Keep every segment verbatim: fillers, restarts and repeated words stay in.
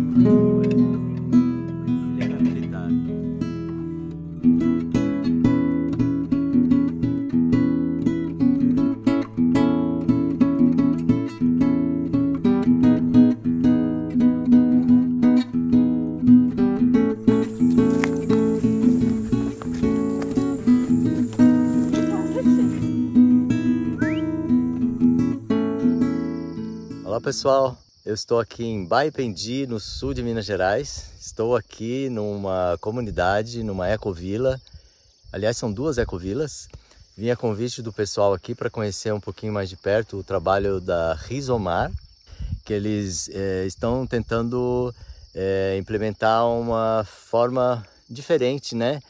Ele era militar. Olá pessoal, eu estou aqui em Baipendi, no sul de Minas Gerais. Estou aqui numa comunidade, numa ecovila. Aliás, são duas ecovilas. Vim a convite do pessoal aqui para conhecer um pouquinho mais de perto o trabalho da Rizomar, que eles é, estão tentando é, implementar uma forma diferente, né,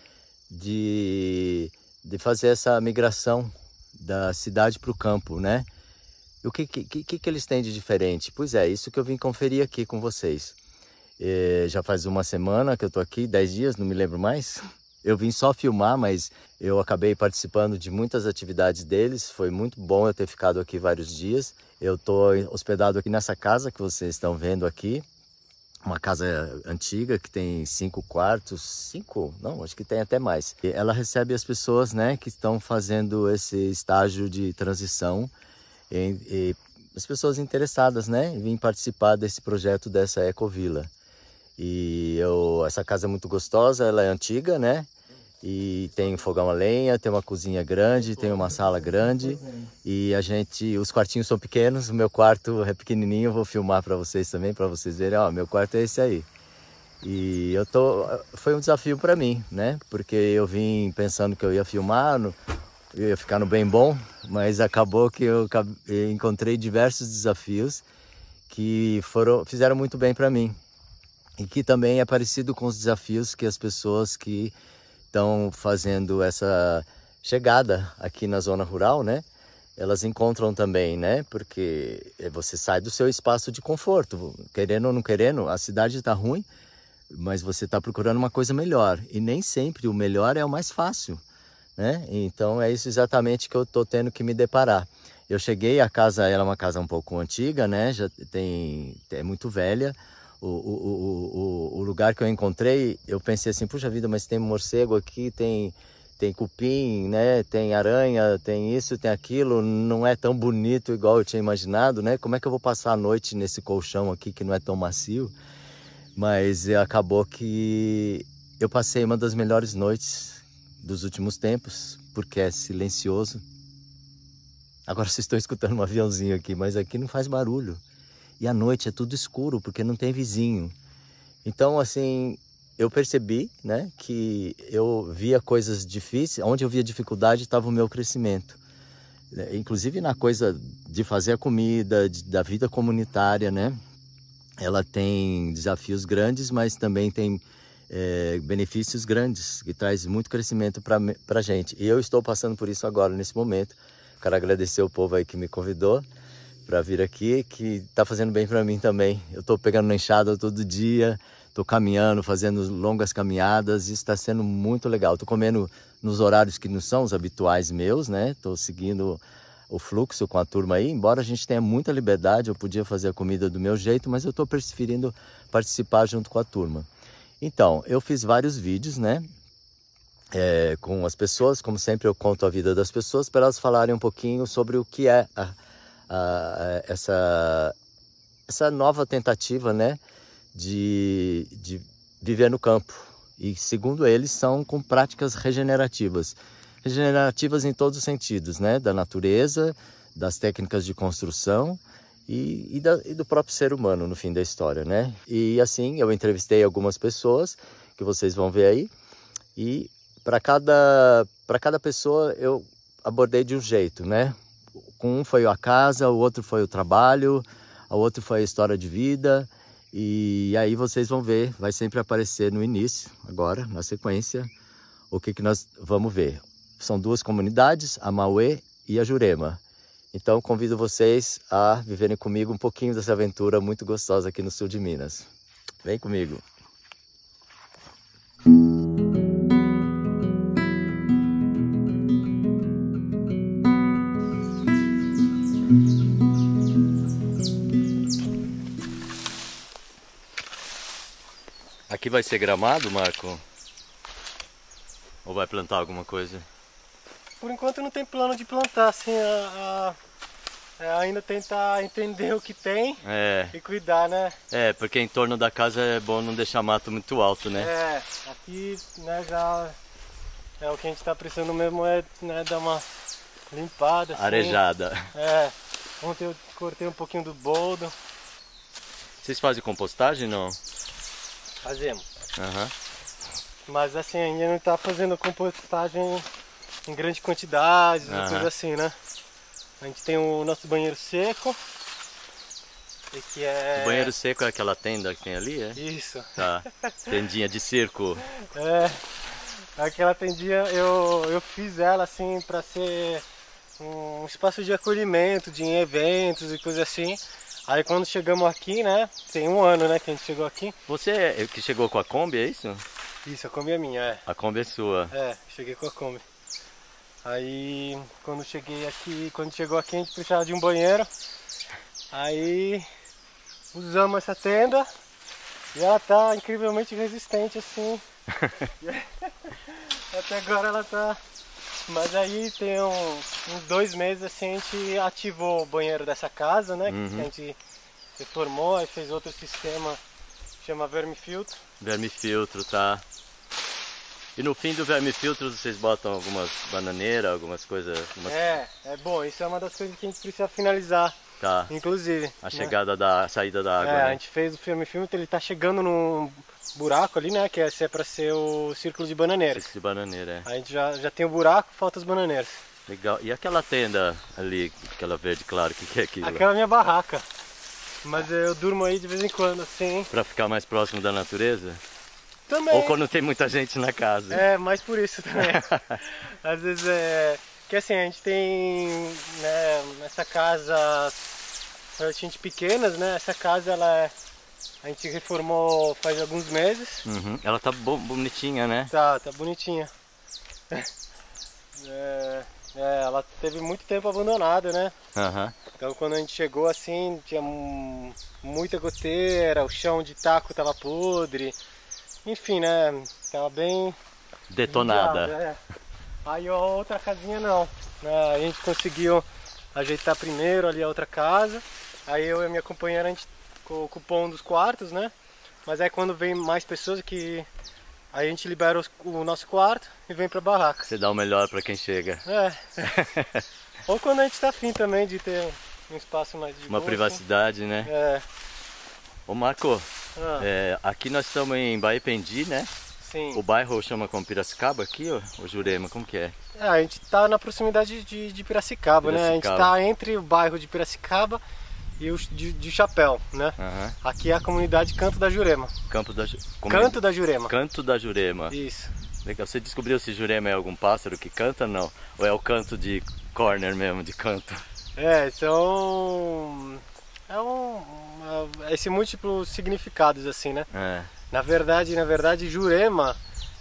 de, de fazer essa migração da cidade para o campo, né? O que, que, que, que eles têm de diferente? Pois é, isso que eu vim conferir aqui com vocês. É, já faz uma semana que eu estou aqui, dez dias, não me lembro mais. Eu vim só filmar, mas eu acabei participando de muitas atividades deles. Foi muito bom eu ter ficado aqui vários dias. Eu estou hospedado aqui nessa casa que vocês estão vendo aqui. Uma casa antiga que tem cinco quartos, cinco? Não, acho que tem até mais. E ela recebe as pessoas, né, que estão fazendo esse estágio de transição. E, e as pessoas interessadas, né, em vir participar desse projeto dessa ecovila. E eu, essa casa é muito gostosa, ela é antiga, né, e tem fogão a lenha, tem uma cozinha grande, tem uma sala grande, e a gente, os quartinhos são pequenos, o meu quarto é pequenininho, eu vou filmar para vocês também, para vocês verem, ó, meu quarto é esse aí. E eu tô, foi um desafio para mim, né, porque eu vim pensando que eu ia filmar, no, eu ia ficar no bem bom, mas acabou que eu encontrei diversos desafios que foram, fizeram muito bem para mim. E que também é parecido com os desafios que as pessoas que estão fazendo essa chegada aqui na zona rural, né? Elas encontram também, né? Porque você sai do seu espaço de conforto. Querendo ou não querendo, a cidade está ruim, mas você está procurando uma coisa melhor. E nem sempre o melhor é o mais fácil. Né? Então é isso exatamente que eu estou tendo que me deparar. Eu cheguei, a casa ela é uma casa um pouco antiga, né? Já tem, é muito velha. O, o, o, o, o lugar que eu encontrei, eu pensei assim, puxa vida, mas tem morcego aqui, tem, tem cupim, né? Tem aranha, tem isso, tem aquilo, não é tão bonito igual eu tinha imaginado, né? Como é que eu vou passar a noite nesse colchão aqui que não é tão macio? Mas acabou que eu passei uma das melhores noites dos últimos tempos, porque é silencioso. Agora vocês estão escutando um aviãozinho aqui, mas aqui não faz barulho. E à noite é tudo escuro, porque não tem vizinho. Então, assim, eu percebi, né, que eu via coisas difíceis, onde eu via dificuldade estava o meu crescimento. Inclusive na coisa de fazer a comida, de, da vida comunitária, né? Ela tem desafios grandes, mas também tem É, benefícios grandes, que traz muito crescimento para a gente. E eu estou passando por isso agora, nesse momento. Quero agradecer o povo aí que me convidou para vir aqui, que está fazendo bem para mim também. Eu estou pegando na enxada todo dia, estou caminhando, fazendo longas caminhadas, isso está sendo muito legal. Estou comendo nos horários que não são os habituais meus, né? Estou seguindo o fluxo com a turma aí, embora a gente tenha muita liberdade, eu podia fazer a comida do meu jeito, mas eu estou preferindo participar junto com a turma. Então, eu fiz vários vídeos, né, é, com as pessoas, como sempre eu conto a vida das pessoas, para elas falarem um pouquinho sobre o que é a, a, essa, essa nova tentativa, né, de, de viver no campo. E, segundo eles, são com práticas regenerativas. Regenerativas em todos os sentidos, né, da natureza, das técnicas de construção, E, e, da, e do próprio ser humano no fim da história, né? E assim, eu entrevistei algumas pessoas que vocês vão ver aí, e para cada, para cada pessoa eu abordei de um jeito, né? Com um foi a casa, o outro foi o trabalho, o outro foi a história de vida, e aí vocês vão ver, vai sempre aparecer no início, agora, na sequência, o que, que nós vamos ver. São duas comunidades, a Mauê e a Jurema. Então convido vocês a viverem comigo um pouquinho dessa aventura muito gostosa aqui no sul de Minas. Vem comigo! Aqui vai ser gramado, Marco? Ou vai plantar alguma coisa? Por enquanto não tem plano de plantar, assim, a, a, é ainda tentar entender o que tem É. e cuidar, né? É, porque em torno da casa é bom não deixar mato muito alto, né? É, aqui, né, já é o que a gente tá precisando mesmo é, né, dar uma limpada, assim. Arejada. É, ontem eu cortei um pouquinho do boldo. Vocês fazem compostagem, não? Fazemos. Aham. Mas assim, ainda não tá fazendo compostagem em grande quantidade, Aham. coisa assim, né? A gente tem o nosso banheiro seco. E que é... O banheiro seco é aquela tenda que tem ali, é? Isso. Tá. Tendinha de circo. É. Aquela tendinha, eu, eu fiz ela assim pra ser um espaço de acolhimento, de eventos e coisa assim. Aí quando chegamos aqui, né? Tem um ano, né, que a gente chegou aqui. Você é que chegou com a Kombi, é isso? Isso, a Kombi é minha, é. A Kombi é sua. É, cheguei com a Kombi. Aí quando cheguei aqui, quando chegou aqui a gente precisava de um banheiro. Aí usamos essa tenda e ela tá incrivelmente resistente assim. Até agora ela tá. Mas aí tem um, uns dois meses assim a gente ativou o banheiro dessa casa, né? Uhum. Que a gente reformou, aí fez outro sistema que chama vermifiltro. Vermifiltro, tá? E no fim do vermifiltro vocês botam algumas bananeiras, algumas coisas... Algumas... É, é bom, isso é uma das coisas que a gente precisa finalizar, Tá. inclusive. A né? chegada da a saída da água, É, né? a gente fez o vermifiltro, ele tá chegando num buraco ali, né? Que é, é pra ser o círculo de bananeiras. Círculo de bananeira, é. A gente já, já tem o buraco, falta as bananeiras. Legal. E aquela tenda ali, aquela verde claro, o que, que é aquilo? Aquela é a minha barraca. Mas eu durmo aí de vez em quando, assim. Pra ficar mais próximo da natureza? Também. Ou quando tem muita gente na casa? É, mais por isso também. Às vezes é... Que assim, a gente tem, né, essa casa relativamente pequenas, né? Essa casa, ela é... A gente reformou faz alguns meses. Uhum. Ela tá bo bonitinha, né? Tá, tá bonitinha. É, é, ela teve muito tempo abandonada, né? Aham. Então quando a gente chegou assim, tinha muita goteira, o chão de taco tava podre. Enfim, né? Tava bem Detonada. judiado, é. Aí a outra casinha não. A gente conseguiu ajeitar primeiro ali a outra casa. Aí eu e a minha companheira a gente ocupou um dos quartos, né? Mas aí quando vem mais pessoas que aí a gente libera os, o nosso quarto e vem pra barraca. Você dá o melhor pra quem chega. É. Ou quando a gente tá afim também de ter um espaço mais de Uma boa, privacidade, assim. né? É. Ô Marco, Ah, é, aqui nós estamos em Baipendi, né? sim. O bairro chama como Piracicaba aqui, ou, ou Jurema, como que é? É, a gente tá na proximidade de, de Piracicaba, né? A gente Piracicaba. tá entre o bairro de Piracicaba e o de, de Chapéu, né? Aham. Aqui é a comunidade Canto da Jurema. Campo da Ju- como- Canto da Jurema. Canto da Jurema. Isso. Legal. Você descobriu se Jurema é algum pássaro que canta, não? Ou é o canto de corner mesmo, de canto? É, então... É um... uma- esse múltiplo significados, assim, né? É. Na verdade, na verdade, Jurema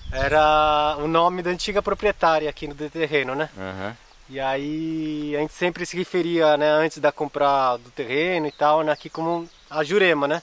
era o nome da antiga proprietária aqui no terreno, né? Aham. E aí a gente sempre se referia, né, antes da compra do terreno e tal, né, aqui como a Jurema, né?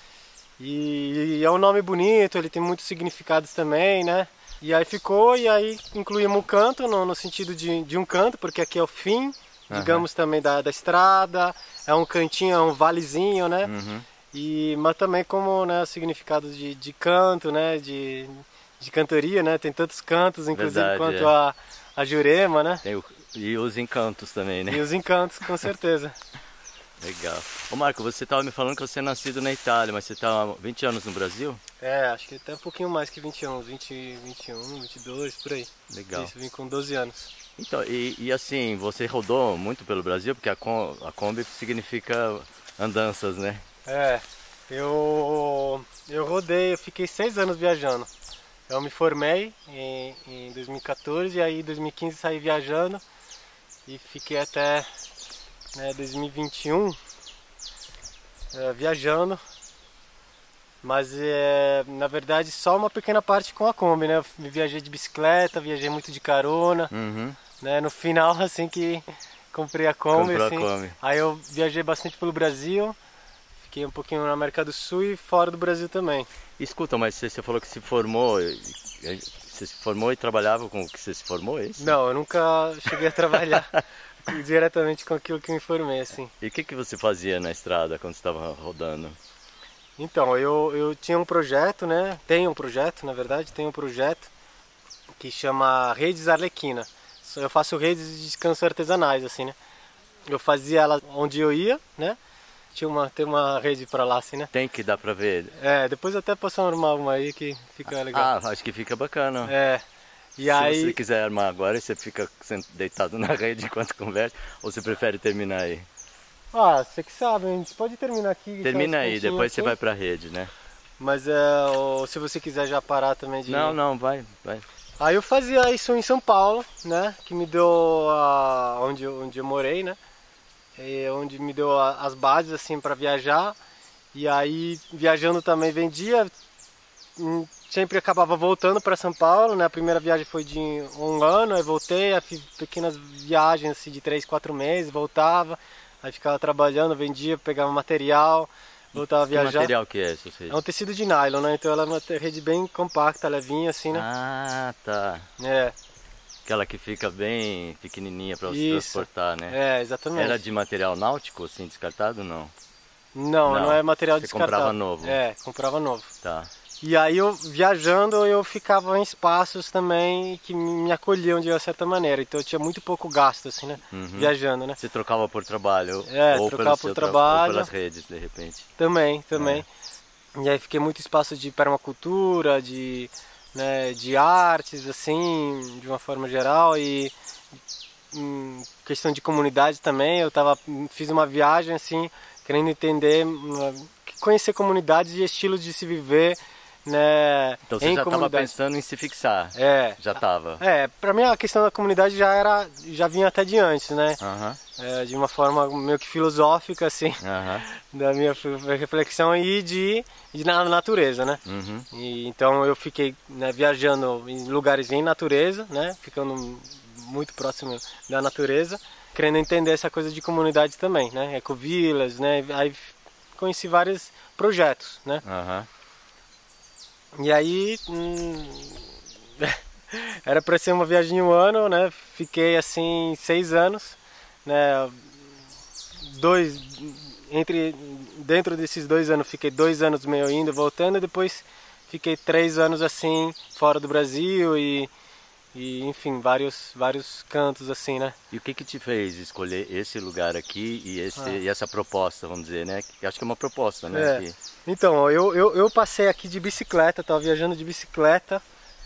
E, e é um nome bonito, ele tem muitos significados também, né? E aí ficou, e aí incluímos o canto no, no sentido de, de um canto, porque aqui é o fim, Aham. digamos, também da, da estrada, é um cantinho, é um valezinho, né? Uhum. E, mas também como, né, o significado de, de canto, né, de, de cantoria, né? Tem tantos cantos, inclusive, Verdade, quanto é. a, a Jurema, né? Tem o- E os encantos também, né? E os encantos, com certeza. Legal. Ô Marco, você estava me falando que você é nascido na Itália, mas você está há vinte anos no Brasil? É, acho que até um pouquinho mais que vinte anos, vinte, vinte e um, vinte e dois, por aí. Legal. Isso, vim com doze anos. Então, e, e assim, você rodou muito pelo Brasil, porque a, com, a Kombi significa andanças, né? É, eu, eu rodei, eu fiquei seis anos viajando. Eu me formei em, em dois mil e quatorze e aí em dois mil e quinze saí viajando e fiquei até, né, dois mil e vinte e um é, viajando. Mas é, na verdade só uma pequena parte com a Kombi, né? Eu viajei de bicicleta, viajei muito de carona, Uhum. né? No final assim que comprei a Kombi, Comprou a assim, Kombi. aí eu viajei bastante pelo Brasil, fiquei um pouquinho na América do Sul e fora do Brasil também. Escuta, mas você, você falou que se formou, você se formou e trabalhava com o que você se formou, é isso? Não, eu nunca cheguei a trabalhar diretamente com aquilo que me formei, assim. E o que, que você fazia na estrada quando você estava rodando? Então, eu, eu tinha um projeto, né? Tenho um projeto, na verdade, tenho um projeto que chama Redes Arlequina. Eu faço redes de descanso artesanais, assim, né? Eu fazia ela onde eu ia, né? Tinha uma, tem uma rede pra lá, assim, né? Tem que dar pra ver. É, depois eu até posso armar uma aí que fica legal. Ah, acho que fica bacana. É. E Se aí... você quiser armar agora, você fica deitado na rede enquanto conversa, ou você prefere terminar aí? Ah, você que sabe, a gente pode terminar aqui. Termina aí, depois assim. Você vai pra rede, né? Mas é, ou, se você quiser já parar também de... Não, não, vai, vai. Aí eu fazia isso em São Paulo, né? Que me deu a, onde, eu, onde eu morei, né? E onde me deu a, as bases assim para viajar. E aí viajando também vendia. Sempre acabava voltando para São Paulo, né? A primeira viagem foi de um ano, aí voltei, aí fiz pequenas viagens assim, de três, quatro meses, voltava, aí ficava trabalhando, vendia, pegava material, voltava a viajar. Que material que é essa rede? É um tecido de nylon, né? Então ela é uma rede bem compacta, levinha assim, né? Ah, tá. É. Aquela que fica bem pequenininha para você Isso. transportar, né? É, exatamente. Era de material náutico, assim, descartado ou não? Não, não, não é material você descartado. comprava novo? É, comprava novo. Tá. E aí eu, viajando, eu ficava em espaços também que me acolhiam de uma certa maneira. Então eu tinha muito pouco gasto, assim, né? Uhum. Viajando, né? Você trocava por trabalho? É, ou trocava pelo por seu trabalho. Ou pelas redes, de repente? Também, também. É. E aí fiquei muito espaço de permacultura, de, né, de artes, assim, de uma forma geral. E em questão de comunidade também, eu tava, fiz uma viagem, assim, querendo entender, conhecer comunidades e estilos de se viver, né? Então você já estava pensando em se fixar? É. Já estava? É, pra mim a questão da comunidade já era, já vinha até de antes, né? Uhum. É, de uma forma meio que filosófica, assim, uhum. da minha reflexão e de, de na natureza, né? Uhum. E, então eu fiquei, né, viajando em lugares em natureza, né? Ficando muito próximo da natureza, querendo entender essa coisa de comunidade também, né? Ecovilas, né? Aí conheci vários projetos, né? Uhum. E aí, hum, era para ser uma viagem de um ano, né? Fiquei assim seis anos, né? Dois, entre, dentro desses dois anos, fiquei dois anos meio indo, voltando, e depois fiquei três anos assim, fora do Brasil e, e enfim, vários, vários cantos assim, né? E o que que te fez escolher esse lugar aqui e, esse, ah. e essa proposta, vamos dizer, né? Que acho que é uma proposta, né? É. Aqui. Então, eu, eu, eu passei aqui de bicicleta, estava viajando de bicicleta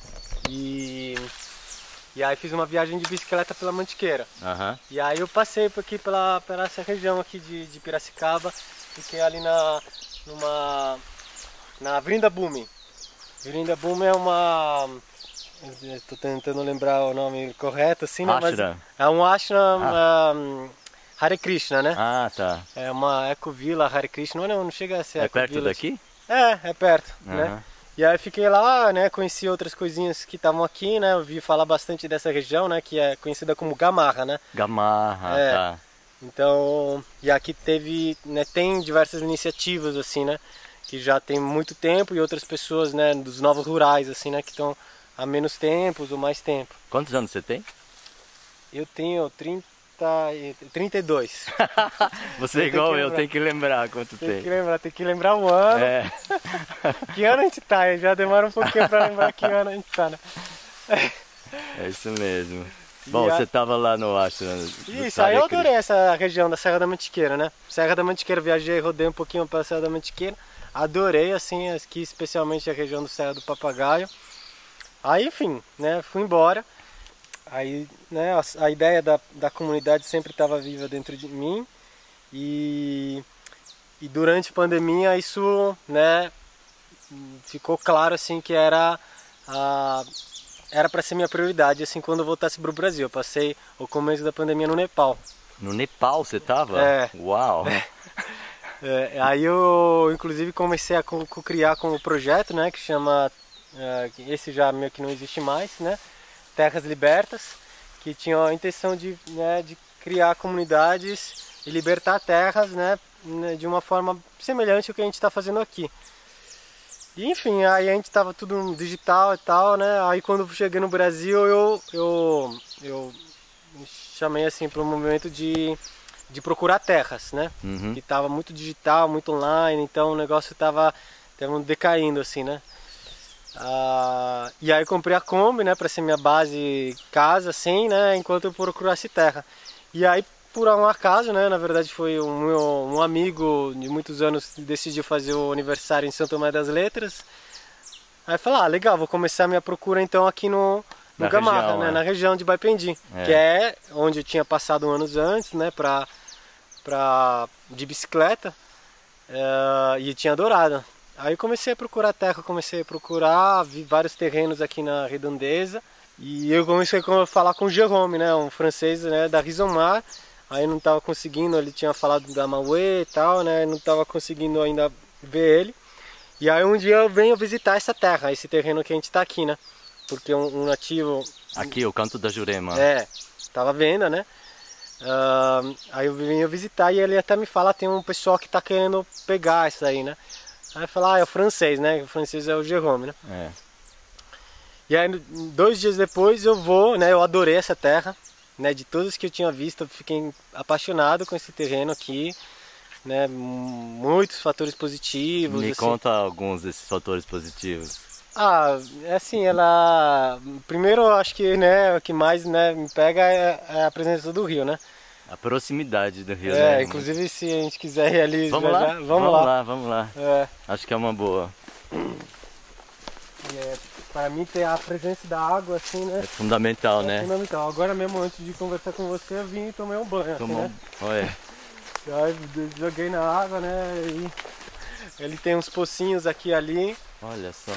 e, e aí fiz uma viagem de bicicleta pela Mantiqueira. Uhum. E aí eu passei por aqui pela, pela essa região aqui de, de Piracicaba, fiquei ali na, numa, na Avenida Bume. Avenida Bume é uma... Estou tentando lembrar o nome correto, assim, né? Mas é um ashram... Ah. Um, Hare Krishna, né? Ah, tá. É uma ecovila Hare Krishna, não, não chega a ser É ecovila. perto daqui? É, é perto, uhum. né? E aí fiquei lá, né, conheci outras coisinhas que estavam aqui, né? Eu vi falar bastante dessa região, né, que é conhecida como Gamarra, né? Gamarra, é. tá. Então, e aqui teve, né, tem diversas iniciativas, assim, né? Que já tem muito tempo e outras pessoas, né, dos novos rurais, assim, né, que estão há menos tempo ou mais tempo. Quantos anos você tem? Eu tenho trinta, trinta e dois. Você é igual eu, tem que lembrar quanto tem. Tem que lembrar, tem que lembrar o ano. É. Que ano a gente tá? Já demora um pouquinho pra lembrar que ano a gente tá, né? É isso mesmo. Bom, a... você tava lá no ashram. Isso, aí eu adorei essa região da Serra da Mantiqueira, né? Serra da Mantiqueira, viajei, rodei um pouquinho pela Serra da Mantiqueira. Adorei, assim, aqui especialmente a região do Serra do Papagaio. Aí, enfim, né, fui embora. Aí, né, a, a ideia da, da comunidade sempre estava viva dentro de mim e, e durante a pandemia isso, né, ficou claro assim que era a, era para ser minha prioridade assim quando eu voltasse para o Brasil. Eu passei o começo da pandemia no Nepal. No Nepal você estava? É. Uau! É. É, aí eu inclusive comecei a co-criar com o projeto, né, que chama, esse já meio que não existe mais, né? Terras Libertas, que tinham a intenção de, né, de criar comunidades e libertar terras, né, de uma forma semelhante ao que a gente está fazendo aqui. E, enfim, aí a gente estava tudo digital e tal, né? Aí quando eu cheguei no Brasil eu, eu, eu chamei assim para o movimento de, de procurar terras, né? Uhum. Que estava muito digital, muito online, então o negócio estava decaindo assim, né? Ah, e aí eu comprei a Kombi, né, para ser minha base casa, assim, né, enquanto eu procurasse terra. E aí, por um acaso, né, na verdade foi um, meu, um amigo de muitos anos que decidiu fazer o aniversário em São Tomé das Letras. Aí eu falei, ah, legal, vou começar a minha procura então aqui no, no na Gamarra, região, né, é. na região de Baipendi, é. que é onde eu tinha passado anos antes, né, pra, pra, de bicicleta, é, e tinha adorado. Aí eu comecei a procurar terra, comecei a procurar, vi vários terrenos aqui na redondeza. E eu comecei a falar com o Jérôme, né, um francês, né, da Rizomar. Aí não estava conseguindo, ele tinha falado da Mauê e tal, né, não estava conseguindo ainda ver ele. E aí um dia eu venho visitar essa terra, esse terreno que a gente está aqui, né. Porque um, um nativo... Aqui, o Canto da Jurema. É, estava vendo, né. Uh, aí eu venho visitar e ele até me fala, tem um pessoal que está querendo pegar isso aí, né. Aí eu falo, ah, é o francês, né? O francês é o Jérôme, né? É. E aí, dois dias depois eu vou, né? Eu adorei essa terra, né? De todos que eu tinha visto, eu fiquei apaixonado com esse terreno aqui, né? Muitos fatores positivos. Me assim. Conta alguns desses fatores positivos. Ah, é assim, ela... Primeiro, eu acho que, né, o que mais, né, me pega é a presença do rio, né? A proximidade do rio, é, né? É, inclusive se a gente quiser ir ali... Vamos já, lá? já, vamos, vamos lá. lá, vamos lá. É. Acho que é uma boa. E é, para mim ter a presença da água assim, né? É fundamental, é né? fundamental. Agora mesmo, antes de conversar com você, eu vim e tomei um banho. Tomou... Assim, né? Olha. Aí joguei na água, né? E ele tem uns pocinhos aqui e ali. Olha só.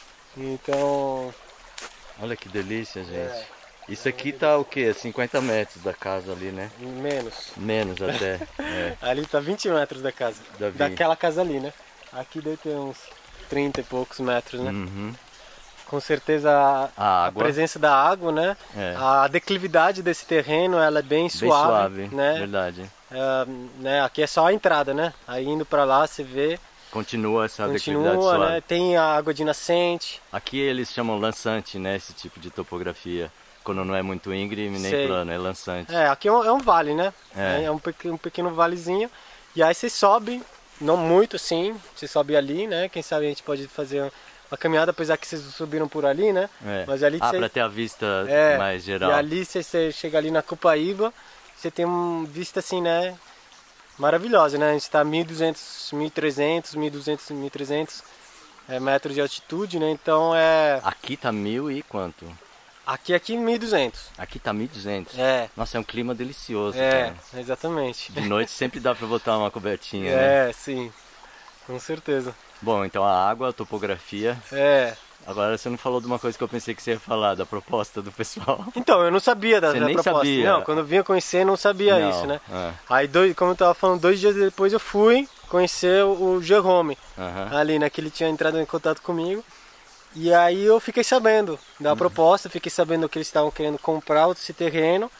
Então... Olha que delícia, gente. É. Isso aqui tá o quê? cinquenta metros da casa ali, né? Menos. Menos até. É. Ali tá vinte metros da casa. Davi. Daquela casa ali, né? Aqui deve ter uns trinta e poucos metros, né? Uhum. Com certeza a, a, a presença da água, né? É. A declividade desse terreno, ela é bem, bem suave, suave, né? Verdade. É, né? Aqui é só a entrada, né? Aí indo pra lá você vê. Continua essa Continua, declividade suave. Né? Tem a água de nascente. Aqui eles chamam lançante, né? Esse tipo de topografia. Quando não é muito íngreme nem Sei. plano, é lançante. É, aqui é um, é um vale, né? É, é um, pequeno, um pequeno valezinho. E aí você sobe, não muito assim, você sobe ali, né? Quem sabe a gente pode fazer uma caminhada, apesar que vocês subiram por ali, né? É. Mas ali ah, você... pra ter a vista é, mais geral. E ali você, você chega ali na Copaíba, você tem uma vista assim, né? Maravilhosa, né? A gente está a mil e duzentos, mil e trezentos, mil e duzentos, mil e trezentos é, metros de altitude, né? Então é... Aqui tá mil e quanto? Aqui, aqui mil e duzentos. Aqui tá mil e duzentos. É. Nossa, é um clima delicioso. É, cara. exatamente. De noite sempre dá pra botar uma cobertinha, né? É, sim. Com certeza. Bom, então a água, a topografia. É. Agora você não falou de uma coisa que eu pensei que você ia falar, da proposta do pessoal. Então, eu não sabia da, você da nem proposta. sabia. Não, quando eu vinha conhecer, eu não sabia não. isso, né? É. Aí, dois, como eu tava falando, dois dias depois eu fui conhecer o, o Jérôme. Uhum. Ali, né? Que ele tinha entrado em contato comigo. E aí eu fiquei sabendo da uhum. proposta, fiquei sabendo que eles estavam querendo comprar esse terreno,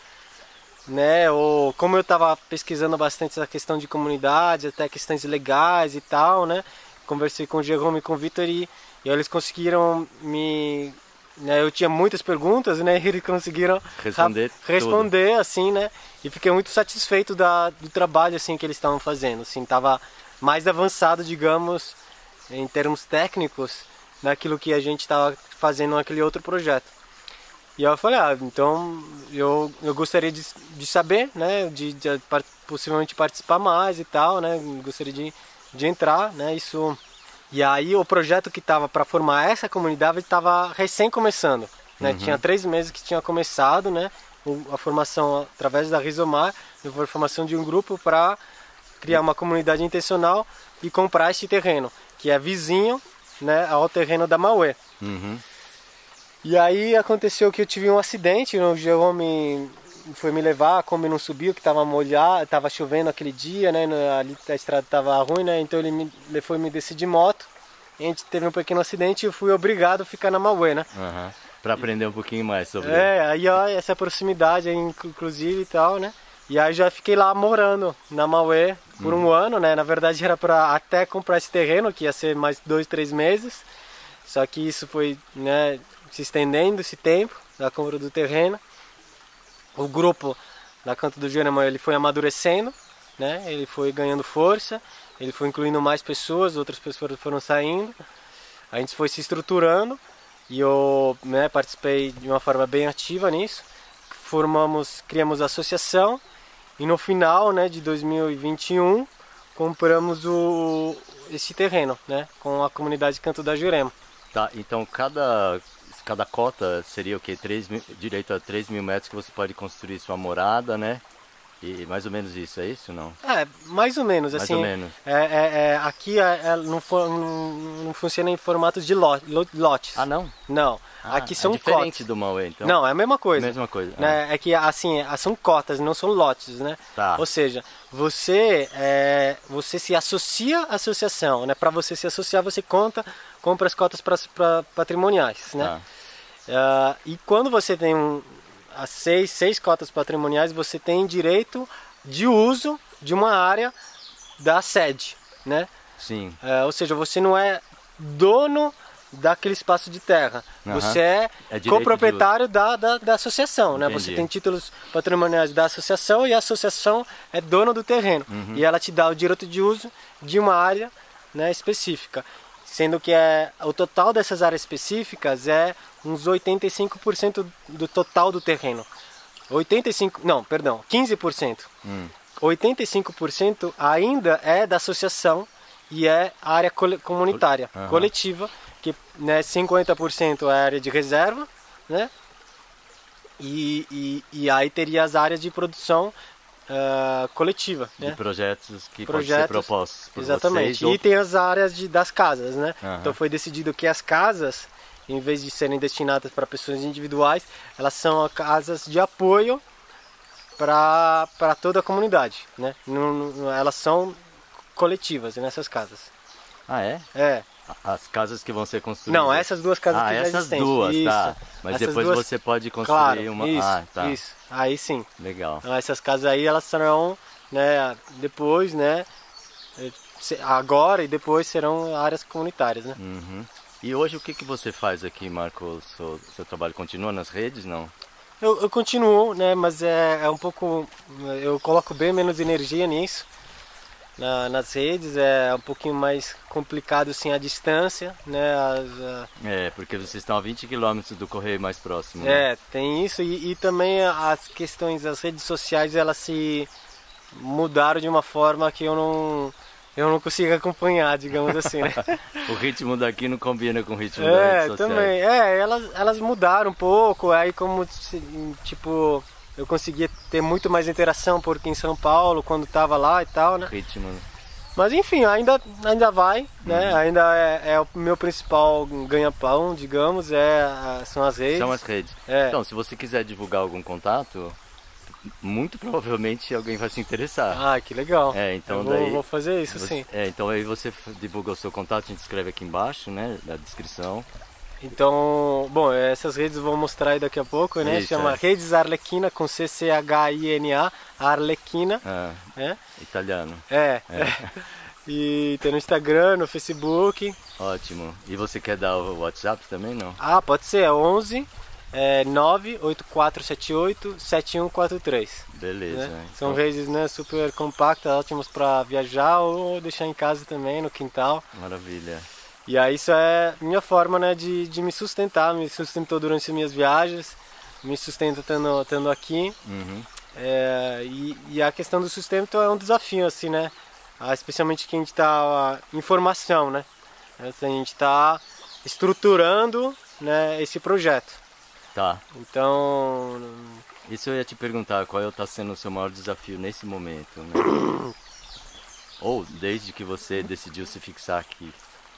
né? Ou como eu estava pesquisando bastante essa questão de comunidade, até questões legais e tal, né? Conversei com o Jérôme e com o Vitor e, e eles conseguiram me... Né? Eu tinha muitas perguntas, né? E eles conseguiram responder, responder assim, né? E fiquei muito satisfeito da, do trabalho assim, que eles estavam fazendo. Assim, estava mais avançado, digamos, em termos técnicos, daquilo que a gente estava fazendo naquele outro projeto. E eu falei, ah, então eu, eu gostaria de, de saber, né, de, de possivelmente participar mais e tal, né, gostaria de, de entrar, né, isso... E aí o projeto que estava para formar essa comunidade estava recém começando, né, uhum. Tinha três meses que tinha começado, né, a formação através da Rizomar, a formação de um grupo para criar uma comunidade intencional e comprar esse terreno, que é vizinho, né, ao terreno da Mauê. Uhum. E aí aconteceu que eu tive um acidente, o Jérôme foi me levar, a Kombi não subiu, que estava molhado, estava chovendo aquele dia, né, ali a estrada estava ruim, né, então ele me, foi me descer de moto, a gente teve um pequeno acidente e eu fui obrigado a ficar na Mauê, né. Uhum. Para aprender um pouquinho mais sobre É, aí ó, essa proximidade aí, inclusive e tal, né. E aí já fiquei lá morando na Maué por um ano, né? Na verdade era para até comprar esse terreno, que ia ser mais dois, três meses. Só que isso foi, né, se estendendo esse tempo da compra do terreno. O grupo da Canto do Jurema, ele foi amadurecendo, né? Ele foi ganhando força, ele foi incluindo mais pessoas, outras pessoas foram saindo. A gente foi se estruturando e eu, né, participei de uma forma bem ativa nisso. Formamos, criamos a associação. E no final, né, de dois mil e vinte e um, compramos o, esse terreno, né, com a comunidade Canto da Jurema. Tá, então cada, cada cota seria o quê? três mil, direito a três mil metros que você pode construir sua morada, né? E mais ou menos isso, é isso não? É, mais ou menos, mais assim. Ou menos. É, é, é, aqui é, é, não, for, não, não funciona em formatos de lot, lotes. Ah, não? Não. Ah, aqui são é diferente cotas. Do Maué, então? Não, é a mesma coisa. Mesma coisa. Né? Ah. É que assim, são cotas, não são lotes, né? Tá. Ou seja, você, é, você se associa à associação, né? Para você se associar, você conta, compra as cotas pra, pra, patrimoniais, né? Tá. Uh, e quando você tem um, as seis, seis cotas patrimoniais, você tem direito de uso de uma área da sede, né? Sim. Uh, ou seja, você não é dono daquele espaço de terra. Uhum. Você é, é coproprietário da, da, da associação, né? Você tem títulos patrimoniais da associação e a associação é dona do terreno. Uhum. E ela te dá o direito de uso de uma área, né, específica. Sendo que é, o total dessas áreas específicas é uns oitenta e cinco por cento do total do terreno. oitenta e cinco por cento, não, perdão, quinze por cento. Hum. oitenta e cinco por cento ainda é da associação e é área comunitária, uhum. coletiva, que, né, cinquenta por cento é área de reserva, né? E, e, e aí teria as áreas de produção uh, coletiva. De né? projetos que podem ser projetos, propostos por exatamente. vocês. Ou... E tem as áreas de, das casas, né? Uhum. Então foi decidido que as casas, em vez de serem destinadas para pessoas individuais, elas são casas de apoio para toda a comunidade, né? Não, não, elas são coletivas nessas casas. Ah, é? É. As casas que vão ser construídas? Não, essas duas casas ah, que já essas existem. duas, isso. tá. Mas essas depois duas... você pode construir claro, uma... Isso, ah, tá. isso. Aí sim. Legal. Então, essas casas aí, elas serão, né, depois, né, agora e depois serão áreas comunitárias, né? Uhum. E hoje o que, que você faz aqui, Marco? Seu, seu trabalho continua nas redes, não? Eu, eu continuo, né, mas é, é um pouco... Eu coloco bem menos energia nisso. Na, nas redes é um pouquinho mais complicado assim a distância, né? As, a... É, porque vocês estão a vinte quilômetros do correio mais próximo. É, né? tem isso e, e também as questões, as redes sociais, elas se mudaram de uma forma que eu não, eu não consigo acompanhar, digamos assim, né? O ritmo daqui não combina com o ritmo é, da rede social. Também, é, elas, elas mudaram um pouco, aí como, tipo... Eu conseguia ter muito mais interação porque em São Paulo, quando estava lá e tal, né? Ritmo. Mas enfim, ainda, ainda vai, né? Uhum. Ainda é, é o meu principal ganha-pão, digamos, é, são as redes. São as redes. É. Então, se você quiser divulgar algum contato, muito provavelmente alguém vai se interessar. Ah, que legal. É, então Eu vou, daí, vou fazer isso, você, sim. É, então aí você divulga o seu contato, a gente escreve aqui embaixo, né? Na descrição. Então, bom, essas redes eu vou mostrar aí daqui a pouco, né? Isso, Chama é. Redes Arlequina, com C C H I N A, Arlequina. Ah, é? Italiano. É. é. E tem no Instagram, no Facebook. Ótimo. E você quer dar o WhatsApp também, não? Ah, pode ser, é onze é, nove oito quatro sete oito sete um quatro três. Beleza. Né? Então... São redes, né, super compactas, ótimas para viajar ou deixar em casa também, no quintal. Maravilha. E aí isso é minha forma, né, de, de me sustentar, me sustentou durante as minhas viagens, me sustenta estando, estando aqui. Uhum. É, e, e a questão do sustento é um desafio, assim, né? Ah, especialmente que a gente está em formação, né? A gente está estruturando, né, esse projeto. Tá. Então... Isso eu ia te perguntar, qual está sendo o seu maior desafio nesse momento, né? Ou desde que você decidiu se fixar aqui?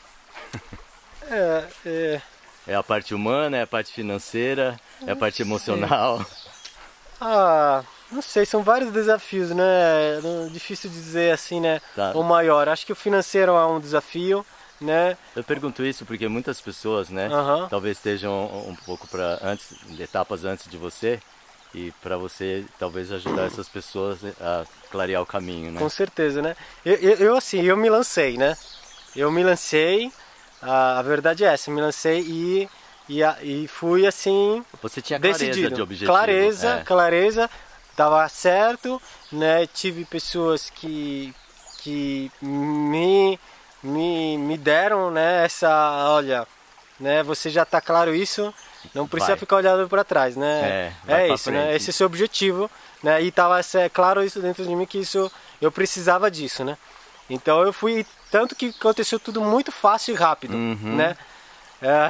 É, é... é a parte humana, é a parte financeira, é a parte emocional? Ah, não sei, são vários desafios, né? Difícil dizer assim, né? Tá. O maior. Acho que o financeiro é um desafio, né? Eu pergunto isso porque muitas pessoas, né? Uhum. Talvez estejam um pouco para antes, etapas antes de você, e para você talvez ajudar essas pessoas a clarear o caminho, né? Com certeza, né? Eu, eu, eu assim, eu me lancei, né? Eu me lancei, a, a verdade é essa, eu me lancei e, e, a, e fui assim... Você tinha clareza decidido. de objetivo. Clareza, é. clareza, dava certo, né? Tive pessoas que, que me, me, me deram, né, essa, olha, né, você já tá claro isso, não precisa Vai. ficar olhando para trás, né? É, vai é pra isso, né? frente. Esse é o seu objetivo, né? E tava é, claro isso dentro de mim que isso eu precisava disso, né? Então eu fui, tanto que aconteceu tudo muito fácil e rápido, Uhum. né? É,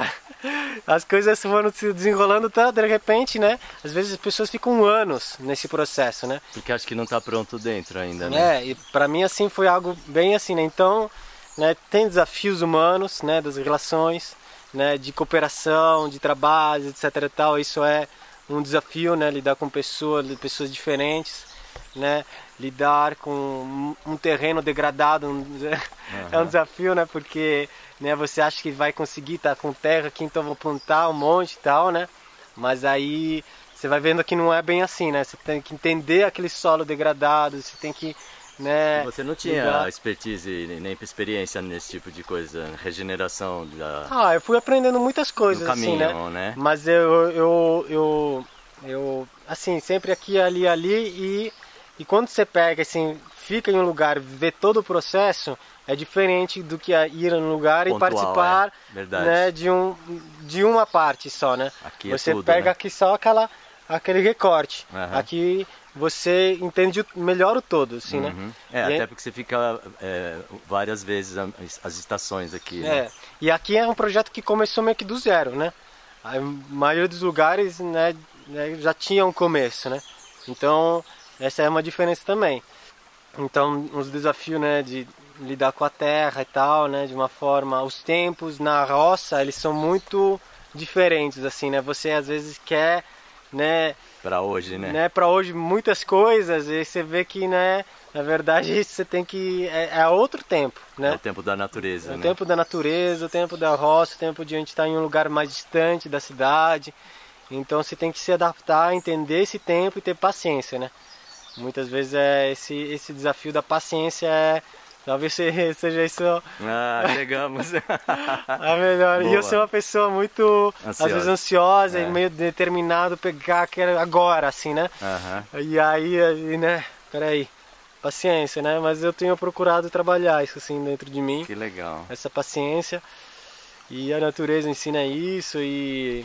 as coisas foram se desenrolando tanto, de repente, né? Às vezes as pessoas ficam anos nesse processo, né? Porque acho que não tá pronto dentro ainda, né? É, e pra mim assim foi algo bem assim, né? Então, né, tem desafios humanos, né, das relações, né, de cooperação, de trabalho, etc e tal. Isso é um desafio, né, lidar com pessoas, pessoas diferentes, né, lidar com um terreno degradado, um, uhum. é um desafio, né, porque, né, você acha que vai conseguir estar com terra aqui, então vou plantar um monte e tal, né, mas aí você vai vendo que não é bem assim, né, você tem que entender aquele solo degradado, você tem que, né, você não tinha lidar... expertise nem experiência nesse tipo de coisa, regeneração da... Ah, eu fui aprendendo muitas coisas, caminho, assim, né? né? Mas eu, eu, eu, eu, assim, sempre aqui, ali, ali, e, e quando você pega, assim, fica em um lugar, vê todo o processo, é diferente do que ir num lugar Pontual, e participar, é. né, de, um, de uma parte só, né? Aqui você é tudo, pega né? aqui só aquela, aquele recorte. Uhum. Aqui você entende melhor o todo, assim, uhum. né? É, e até aí... porque você fica é, várias vezes as estações aqui, É, né? e aqui é um projeto que começou meio que do zero, né? A maioria dos lugares, né, já tinha um começo, né? Então, essa é uma diferença também. Então, os desafios, né, de lidar com a terra e tal, né, de uma forma... Os tempos na roça, eles são muito diferentes, assim, né? Você, às vezes, quer, né... Para hoje, né? né para hoje, muitas coisas, e você vê que, né, na verdade, você tem que... É, é outro tempo, né? É o tempo da natureza, é o né? tempo da natureza, o tempo da roça, o tempo de a gente estar em um lugar mais distante da cidade. Então você tem que se adaptar, entender esse tempo e ter paciência, né? Muitas vezes é esse, esse desafio da paciência é... Talvez seja isso... Ah, chegamos! a melhor. Boa. E eu sou uma pessoa muito, ansiosa. Às vezes, ansiosa é. e meio determinado pegar aquele agora, assim, né? Uhum. E aí, aí, né? Peraí, paciência, né? Mas eu tenho procurado trabalhar isso, assim, dentro de mim. Que legal. Essa paciência. E a natureza ensina isso e...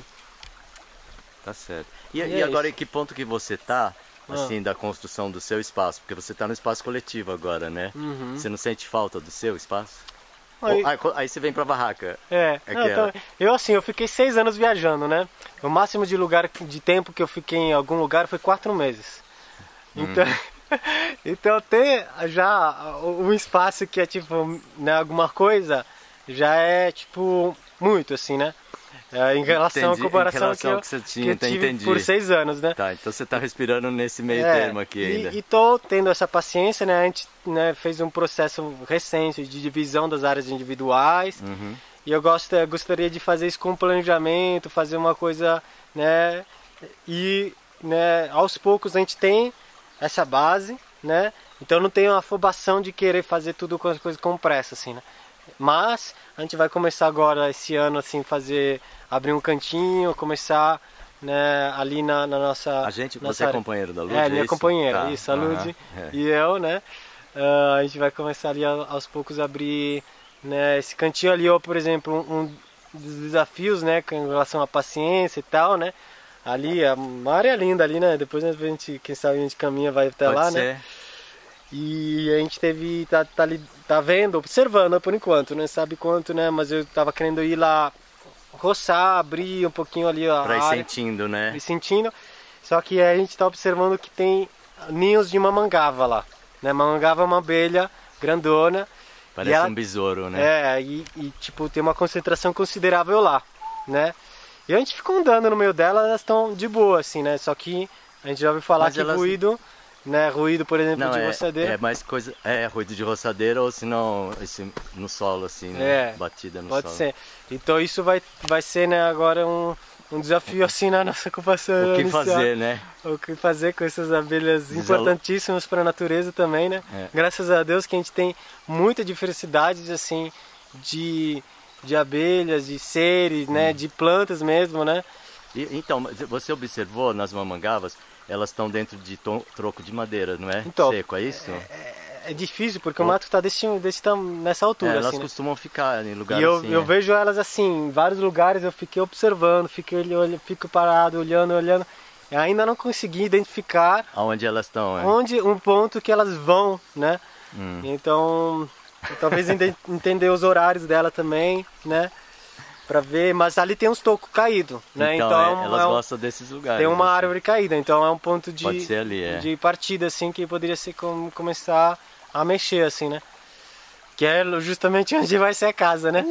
Tá certo. E, e, e é agora, isso. em que ponto que você tá? Assim, ah. da construção do seu espaço, porque você está no espaço coletivo agora, né? Uhum. Você não sente falta do seu espaço? Aí, Ou, aí, aí você vem pra barraca. É, não, então, eu assim, eu fiquei seis anos viajando, né? O máximo de lugar, de tempo que eu fiquei em algum lugar foi quatro meses. Então, hum. então ter já um espaço que é tipo, né, alguma coisa, já é tipo, muito assim, né? É, em relação entendi, à comparação em relação que, eu, que você tinha, que eu tive entendi. por seis anos, né? Tá, então você tá respirando nesse meio é, termo aqui ainda. E, e tô tendo essa paciência, né? A gente, né, fez um processo recente de divisão das áreas individuais. Uhum. E eu gosto, eu gostaria de fazer isso com planejamento, fazer uma coisa, né? E, né, aos poucos a gente tem essa base, né? Então não tem uma afobação de querer fazer tudo com as coisas com pressa, assim, né? Mas a gente vai começar agora esse ano assim fazer abrir um cantinho, começar, né, ali na, na nossa. A gente, nossa você é área. companheiro da Lud? É, minha isso? companheira, tá. isso, a uhum. Lud é. e eu, né? Uh, a gente vai começar ali aos poucos a abrir, né, esse cantinho ali, ó, por exemplo, um, um dos desafios, né, com relação à paciência e tal, né? Ali, a uma área linda ali, né? Depois a gente, quem sabe a gente caminha, vai até Pode lá, ser. né? E a gente teve, tá, tá, tá vendo, observando por enquanto, né? Sabe quanto, né? Mas eu tava querendo ir lá roçar, abrir um pouquinho ali a pra ir área, sentindo, né? ir sentindo. Só que a gente tá observando que tem ninhos de mamangava lá, né? Mamangava é uma abelha grandona. Parece ela, um besouro, né? É, e, e tipo, tem uma concentração considerável lá, né? E a gente ficou andando no meio dela, elas estão de boa, assim, né? Só que a gente já ouviu falar Mas que elas... ruído... Né, ruído, por exemplo, não, de é, roçadeira. É mais coisa. É, ruído de roçadeira ou se não esse, no solo, assim, né? É, Batida no pode solo. ser. Então isso vai, vai ser, né, agora um, um desafio assim na nossa ocupação O que inicial. fazer, né? O que fazer com essas abelhas importantíssimas para a natureza também, né? É. Graças a Deus que a gente tem muita diversidade assim de, de abelhas, de seres, né? De plantas mesmo, né? E, então, você observou nas mamangavas, elas estão dentro de troco de madeira, não é? Então, Seco, é isso? É, é difícil porque o mato está desse, desse, nessa altura. É, elas assim, costumam né? ficar em e lugares eu, assim. eu é. vejo elas assim, em vários lugares eu fiquei observando, fiquei, fico parado, olhando, olhando. E ainda não consegui identificar aonde elas estão, é? onde um ponto que elas vão, né? Hum. Então, talvez entender os horários dela também, né? Pra ver, mas ali tem uns tocos caídos, né? Então, então é, elas é um, gostam desses lugares. tem uma assim. árvore caída, então é um ponto de, Pode ser ali, é. de partida, assim, que poderia ser como começar a mexer, assim, né? Que é justamente onde vai ser a casa, né?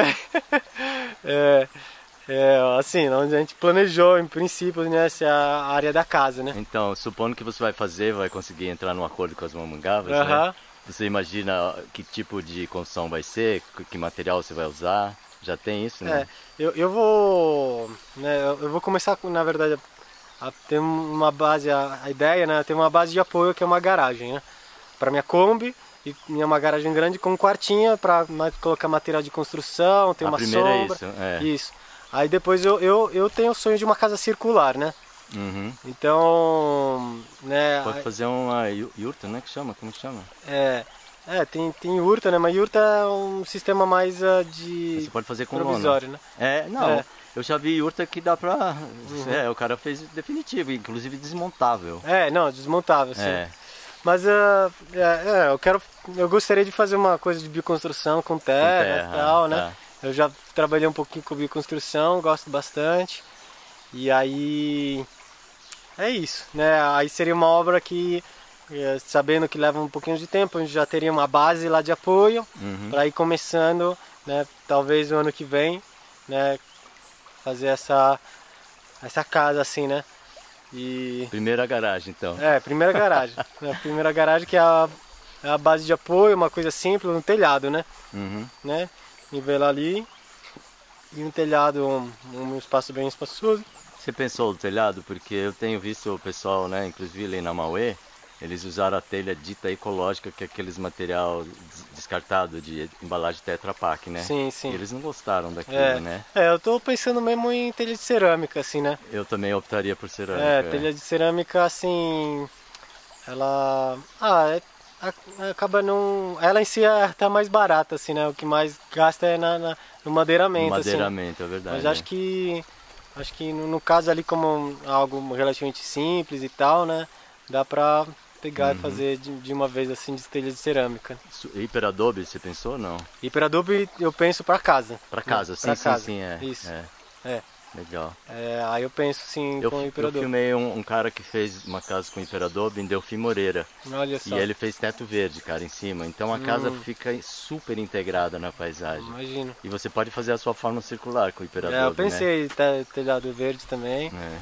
é, é, assim, onde a gente planejou, em princípio, né, ser a área da casa, né? Então, supondo que você vai fazer, vai conseguir entrar num acordo com as mamangavas, Uhum. né? Você imagina que tipo de construção vai ser, que material você vai usar? Já tem isso, né? É, eu, eu vou, né, eu vou começar, na verdade, a ter uma base, a, a ideia, né, ter uma base de apoio que é uma garagem, né, para minha Kombi, e minha uma garagem grande com um quartinho para colocar material de construção, tem a uma primeira sombra, é isso, é. isso. Aí depois eu, eu, eu tenho o sonho de uma casa circular, né? Uhum. Então, né? Pode fazer uma yurta, né? Que chama? Como chama? É. É, tem, tem yurta, né? Mas yurta é um sistema mais uh, de Você pode fazer com provisório, lona. né? É, não. É. Eu já vi yurta que dá pra... Uhum. É, o cara fez definitivo, inclusive desmontável. É, não, desmontável, sim. É. Mas uh, é, é, eu quero, eu gostaria de fazer uma coisa de bioconstrução com terra, com terra e tal, né? Tá. Eu já trabalhei um pouquinho com bioconstrução, gosto bastante. E aí é isso, né? Aí seria uma obra que, sabendo que leva um pouquinho de tempo, a gente já teria uma base lá de apoio, uhum. para ir começando, né? Talvez o ano que vem, né? Fazer essa essa casa assim, né? E... Primeira garagem, então. É, primeira garagem. A primeira garagem que é a, é a base de apoio, uma coisa simples, um telhado, né? Uhum. né? Nivelar ali e um telhado, um, um espaço bem espaçoso. Você pensou no telhado? Porque eu tenho visto o pessoal, né, inclusive ali na Mauê, eles usaram a telha dita ecológica, que é aqueles material descartado de embalagem Tetra Pak, né? Sim, sim. E eles não gostaram daquilo, é. né? É, eu tô pensando mesmo em telha de cerâmica, assim, né? Eu também optaria por cerâmica. É, telha de cerâmica, assim, ela... Ah, é, acaba não... Ela em si tá mais barata, assim, né? O que mais gasta é na, na, no madeiramento, no madeiramento, assim. é verdade. Mas acho é. que... Acho que no, no caso ali, como algo relativamente simples e tal, né? Dá pra pegar uhum. e fazer de, de uma vez assim de telha de cerâmica. Hiperadobe, você pensou ou não? Hiperadobe eu penso para casa. Para casa, sim, pra sim, casa. sim, é. Isso. É. é. Legal. É, aí eu penso sim eu, com hiperadobe. Eu filmei um, um cara que fez uma casa com hiperadobe em Delfim Moreira. Olha só. E ele fez teto verde, cara, em cima. Então a hum. casa fica super integrada na paisagem. Imagino. E você pode fazer a sua forma circular com o hiperadobe, É, eu pensei né? em telhado verde também. É.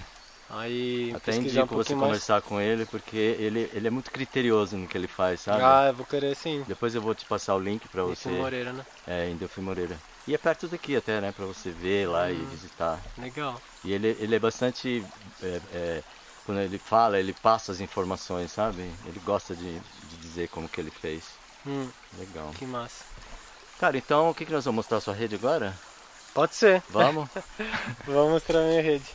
Aí até indico um você mais. conversar com ele, porque ele, ele é muito criterioso no que ele faz, sabe? Ah, eu vou querer sim. Depois eu vou te passar o link para você. Delfim Moreira, né? É, em Delfim Moreira. E é perto daqui até, né? Para você ver lá hum, e visitar. Legal. E ele, ele é bastante... É, é, quando ele fala, ele passa as informações, sabe? Ele gosta de, de dizer como que ele fez. Hum, Legal. Que massa. Cara, então o que, que nós vamos mostrar a sua rede agora? Pode ser. Vamos? Vamos mostrar a minha rede.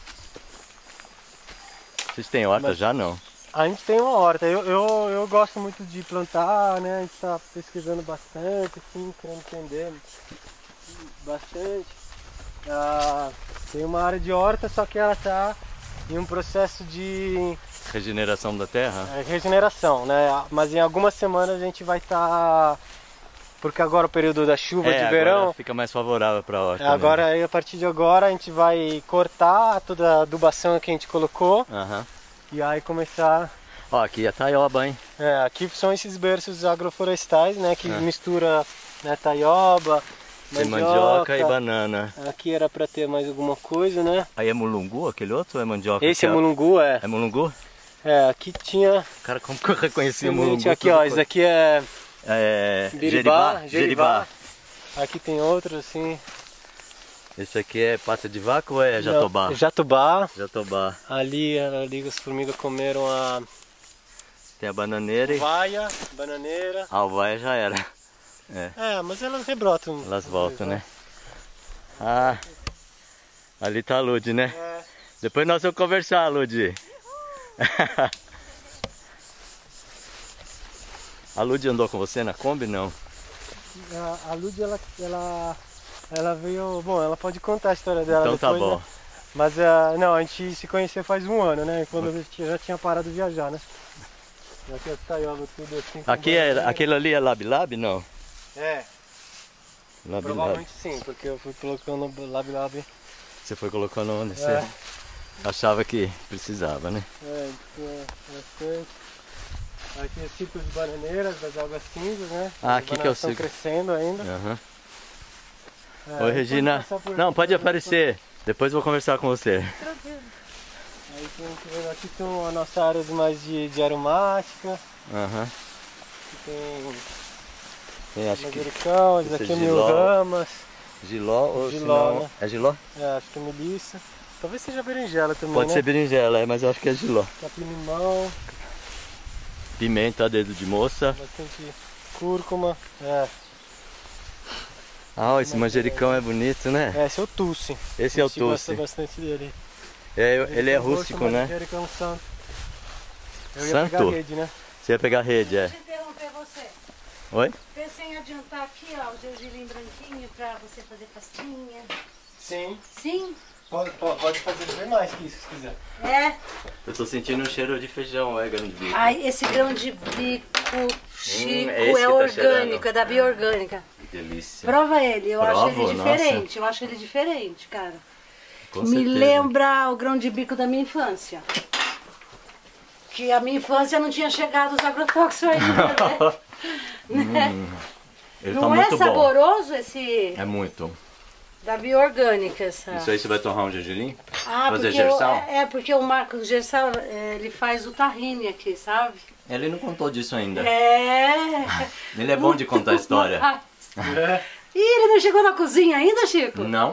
Vocês têm horta? Mas já não? A gente tem uma horta. Eu, eu, eu gosto muito de plantar, né? A gente está pesquisando bastante, assim, querendo entender bastante. Ah, tem uma área de horta, só que ela está em um processo de... regeneração da terra? É, regeneração, né? Mas em algumas semanas a gente vai estar... Tá... Porque agora o período da chuva é, de verão... Agora fica mais favorável para a horta. É, agora, aí, a partir de agora, a gente vai cortar toda a adubação que a gente colocou. Uhum. E aí começar... Ó, aqui é a taioba, hein? É, aqui são esses berços agroflorestais, né? Que é. mistura, né, taioba, mandioca, mandioca e banana. Aqui era para ter mais alguma coisa, né? Aí é mulungu, aquele outro ou é mandioca? Esse é mulungu, é. É mulungu? É, aqui tinha... Cara, como que eu reconheci o mulungu? Aqui, ó, esse aqui é... É... Biribá, Jeribá. Aqui tem outro, assim... Esse aqui é pata de vaca ou é jatobá? Não, jatobá. Jatobá. Ali, ali as formigas comeram a... Tem a bananeira e... Vaia, bananeira. A alvaia já era. É, É, mas elas rebrotam. elas voltam, né? Ah, ali tá a Lud, né? É. Depois nós vamos conversar, Lud. A Lud andou com você na Kombi, não? A, a Lud, ela, ela, ela veio... Bom, ela pode contar a história dela Então depois, tá bom. né? Mas, uh, não, a gente se conheceu faz um ano, né? Quando a gente já tinha parado de viajar, né? Já tinha saído tudo assim. Aqui é, aquele ali é Lab Lab, não? É, Lab provavelmente sim, porque eu fui colocando Lab Lab. Você foi colocando onde você É. achava que precisava, né? É, tinha bastante. Aqui os tipos de bananeiras, das algas cinzas, né? Ah, As aqui que é o bananas estão ciclo. crescendo ainda. Uhum. É, Oi, aí Regina. pode passar por Não, aqui, pode pode aparecer. Depois eu vou conversar com você. Aí tem, aqui tem a nossa área de mais de, de aromática. Uhum. Aqui tem Tem, acho que manjericão, esse esse aqui é é mil giló. ramas. giló ou Giló, senão... né? É giló? É, acho que é melissa. Talvez seja berinjela também, Pode né? ser berinjela, é, mas eu acho que é giló. Capim-limão, Pimenta, dedo de moça. bastante cúrcuma. É, Ah, ó, esse manjericão é bonito, né? é, esse é o Tulsi. Esse é o Tulsi gosta Tulsi. bastante dele. É, ele é Manjericão roxo, rústico, né? Manjericão santo. Eu ia Santo? pegar a rede, né? Você ia pegar a rede, é. Deixa eu interromper você. Oi? Pensei em adiantar aqui, ó, o gergelim branquinho pra você fazer pastinha. Sim. Sim? Pode, pode fazer bem mais que isso, se quiser. É. Eu tô sentindo um cheiro de feijão, é, grão de bico. Ai, esse grão de bico Chico é esse é que tá orgânico, cheirando. é da Bioorgânica. Que delícia. Prova ele, eu Provo, acho ele nossa. diferente. Eu acho ele diferente, cara. Com Me certeza. lembra o grão de bico da minha infância. Que a minha infância não tinha chegado os agrotóxicos ainda, né? Hum, ele Não tá é muito bom. saboroso esse É muito. da Bioorgânica, essa. Isso aí você vai torrar um gergelim? Ah, Fazer porque eu- gersal? é, é porque o Marcos Gersal, é, ele faz o tahine aqui, sabe? Ele não contou disso ainda. É. Ele é bom de contar a história. É. Ih, ele não chegou na cozinha ainda, Chico? Não?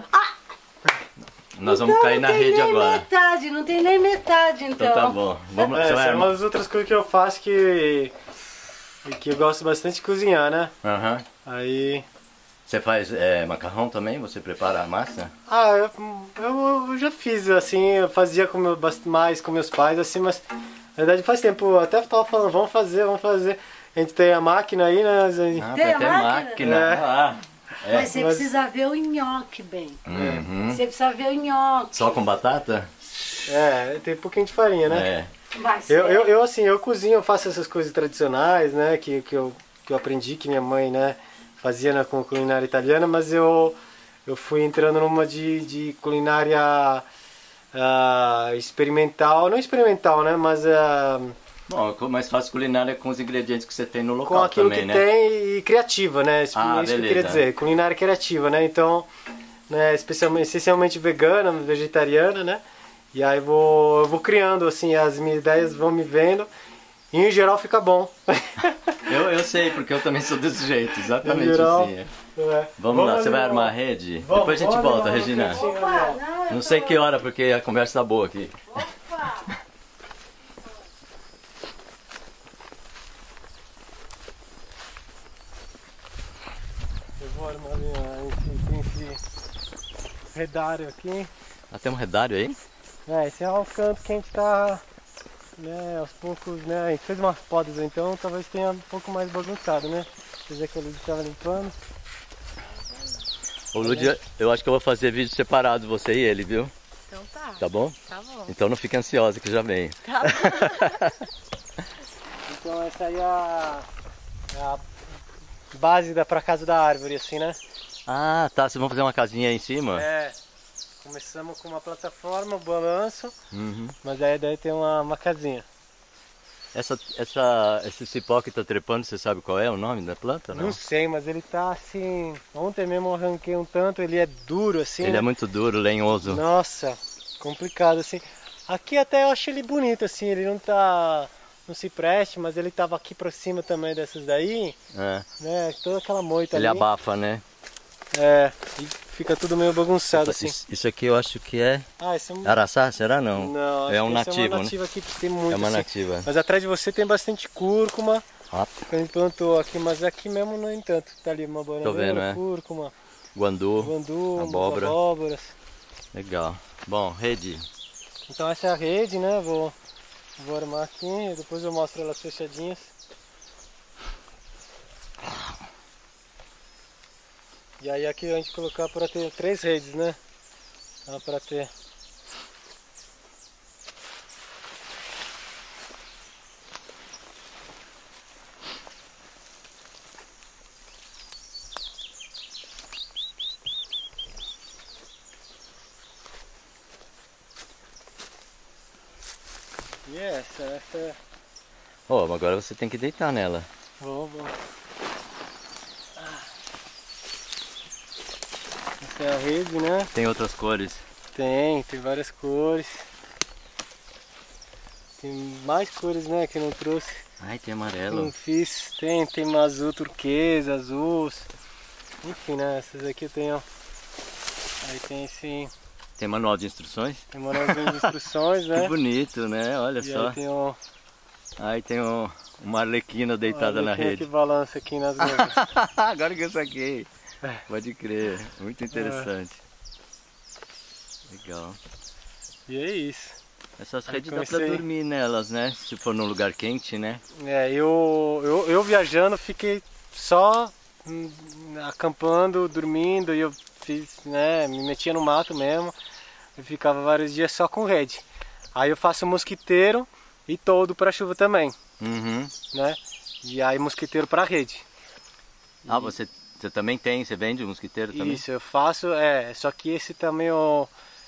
Nós vamos Então cair não na tem rede nem agora. metade, não tem nem metade, então. Então tá bom. Vamos, É, você vai essa é uma armar. das outras coisas que eu faço que, que eu gosto bastante de cozinhar, né? Aham. Aí... Você faz é, macarrão também? Você prepara a massa? Ah, eu, eu, eu já fiz, assim, eu fazia com meu, bast- mais com meus pais, assim, mas na verdade faz tempo, eu até tava falando, vamos fazer, vamos fazer. A gente tem a máquina aí, né? mas aí- Ah, Tem vai a ter máquina? máquina. É. Ah, é. Mas você mas- precisa ver o nhoque bem. Uhum. Você precisa ver o nhoque. Só com batata? É, tem um pouquinho de farinha, né? É. Mas Eu, é- eu, eu, assim, eu cozinho, eu faço essas coisas tradicionais, né? Que, que, eu, que eu aprendi, que minha mãe, né? Fazia na com culinária italiana, mas eu, eu fui entrando numa de, de culinária ah, experimental, não experimental, né? Mas ah, Bom, mais fácil culinária com os ingredientes que você tem no com local aquilo também, que né? tem e criativa, né? Isso, Ah, isso que eu beleza. queria dizer, culinária criativa, né? Então, né, especialmente, essencialmente vegana, vegetariana, né? E aí vou, eu vou criando, assim, as minhas ideias vão me vendo e em geral fica bom. Eu, eu sei, porque eu também sou desse jeito, exatamente Em geral, assim. é. É. Vamos, lá, ali, você vai vamos. armar a rede? Vamos, Depois a gente vamos volta, ali, Regina. vamos. Opa, não, eu Não tô- sei que hora, porque a conversa tá boa aqui. Opa! Eu vou armar ali, ó, esse, tem esse redário aqui. Ah, tem um redário aí? É, esse é o canto que a gente tá, né, aos poucos, né, a gente fez umas podas então, talvez tenha um pouco mais bagunçado, né? Quer dizer que a Lud estava limpando. Ô, Lud, eu acho que eu vou fazer vídeos separados, você e ele, viu? Então tá, Tá bom? tá bom. Então não fique ansiosa que já vem. Tá Então essa aí é a, é a base da pra casa da árvore, assim, né? Ah, tá. Vocês vão fazer uma casinha aí em cima? É, começamos com uma plataforma, um balanço, Uhum. mas aí daí tem uma, uma casinha. Essa, essa, esse cipó que tá trepando, você sabe qual é o nome da planta? Não. Não sei, mas ele tá assim, ontem mesmo eu arranquei um tanto, ele é duro assim. Ele né? é muito duro, lenhoso. Nossa, complicado assim. Aqui até eu acho ele bonito assim, ele não tá no cipreste, mas ele tava aqui pra cima também dessas daí, É. né? Toda aquela moita Ele ali. abafa, né? É, e fica tudo meio bagunçado assim. Isso, isso aqui eu acho que é Ah, esse é um... araçá, será não? Não, é acho um que esse nativo, é uma né? nativa aqui que tem muito É uma assim. nativa. Mas atrás de você tem bastante cúrcuma. Ah, Que a gente plantou aqui, mas aqui mesmo no entanto. Tá ali uma vendo, bananeira, é. cúrcuma, guandu, guandu, umas abóbora. abóboras. Legal. Bom, rede. Então essa é a rede, né? Vou, vou armar aqui, depois eu mostro elas fechadinhas. E aí aqui a gente colocar para ter três redes, né? Dá para ter. E essa, essa é... Ó, oh, agora você tem que deitar nela. Vou, vou. Essa é a rede, né? Tem outras cores? Tem, tem várias cores. Tem mais cores, né, que eu não trouxe. Ai, tem Eu não amarelo. fiz. Tem, tem azul turquesa, azuis. Enfim, né, essas aqui eu tenho. Aí tem esse... Tem manual de instruções? Tem manualzinho de instruções, né? Que bonito, né? Olha E só. aí tem um... Aí tem um, uma arlequina deitada na rede. que balança aqui nas gomas. Agora que eu saquei. Pode crer. Muito interessante. É. Legal. E é isso. Essas Aí redes dá comecei- pra dormir nelas, né? Se for num lugar quente, né? É, eu, eu, eu viajando fiquei só hum, acampando, dormindo, e eu fiz, né, me metia no mato mesmo. Eu ficava vários dias só com rede. Aí eu faço mosquiteiro e toldo para chuva também, Uhum. né? E aí mosquiteiro para rede. Ah, você, você também tem? Você vende o mosquiteiro também? Isso, eu faço, é, só que esse também ó,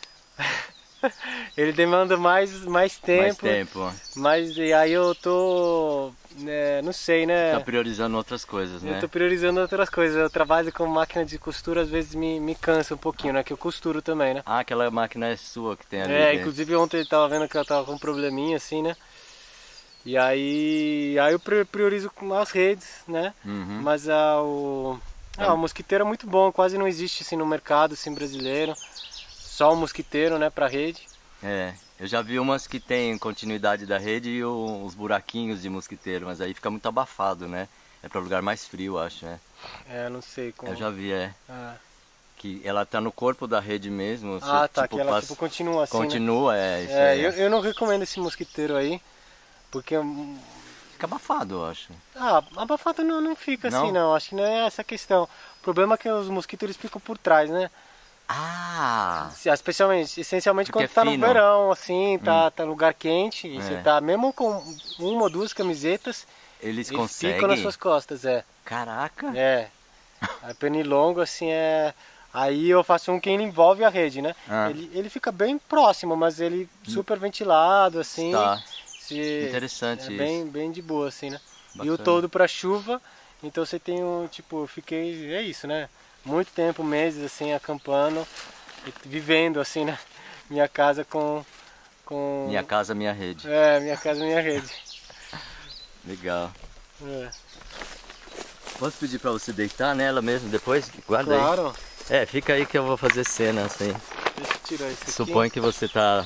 ele demanda mais, mais tempo. Mais tempo. ó. Mas e aí eu tô, né, não sei, né? Tá priorizando outras coisas, né? Eu tô priorizando outras coisas. Eu trabalho com máquina de costura, às vezes me, me cansa um pouquinho, né? Que eu costuro também, né? Ah, aquela máquina é sua que tem ali. É, dentro. inclusive ontem eu tava vendo que eu tava com um probleminha assim, né? E aí, aí eu pri- priorizo com as redes, né? Uhum. Mas ah, o, ah, o mosquiteiro é muito bom, quase não existe assim no mercado assim, brasileiro. Só o mosquiteiro, né, pra rede. É, eu já vi umas que tem continuidade da rede e o- os buraquinhos de mosquiteiro, mas aí fica muito abafado, né? É para lugar mais frio, acho, né? É, não sei como. Eu já vi, é. Ah, Que ela tá no corpo da rede mesmo. ah você, tá, tipo, que ela passa- tipo continua assim, né? Continua, é. Isso É, aí, eu, eu não recomendo esse mosquiteiro aí, porque hum, Fica abafado, eu acho. ah, abafado não, não fica Não? assim não, acho que não é essa a questão. O problema é que os mosquitos eles ficam por trás, né? Ah! Se- Especialmente, essencialmente Porque quando é tá no fino. verão, assim, tá, tá lugar quente, e É. você tá mesmo com uma ou duas camisetas, Eles eles conseguem? ficam nas suas costas, é. Caraca! É. Aí pernilongo, assim, é... Aí eu faço um que ele envolve a rede, né? Ah. Ele, ele fica bem próximo, mas ele super ventilado, assim. Tá. Se- Interessante é isso. bem, bem de boa, assim, né? E Bacana. o todo pra chuva, então você tem um, tipo, eu fiquei, é isso, né? Muito tempo, meses, assim, acampando, e vivendo, assim, né? Minha casa com... com... Minha casa, minha rede. É, minha casa, minha rede. Legal. É. Posso pedir pra você deitar nela mesmo depois? Guarda aí. Claro. É, fica aí que eu vou fazer cena assim. Deixa eu tirar isso aqui. Suponho que você tá...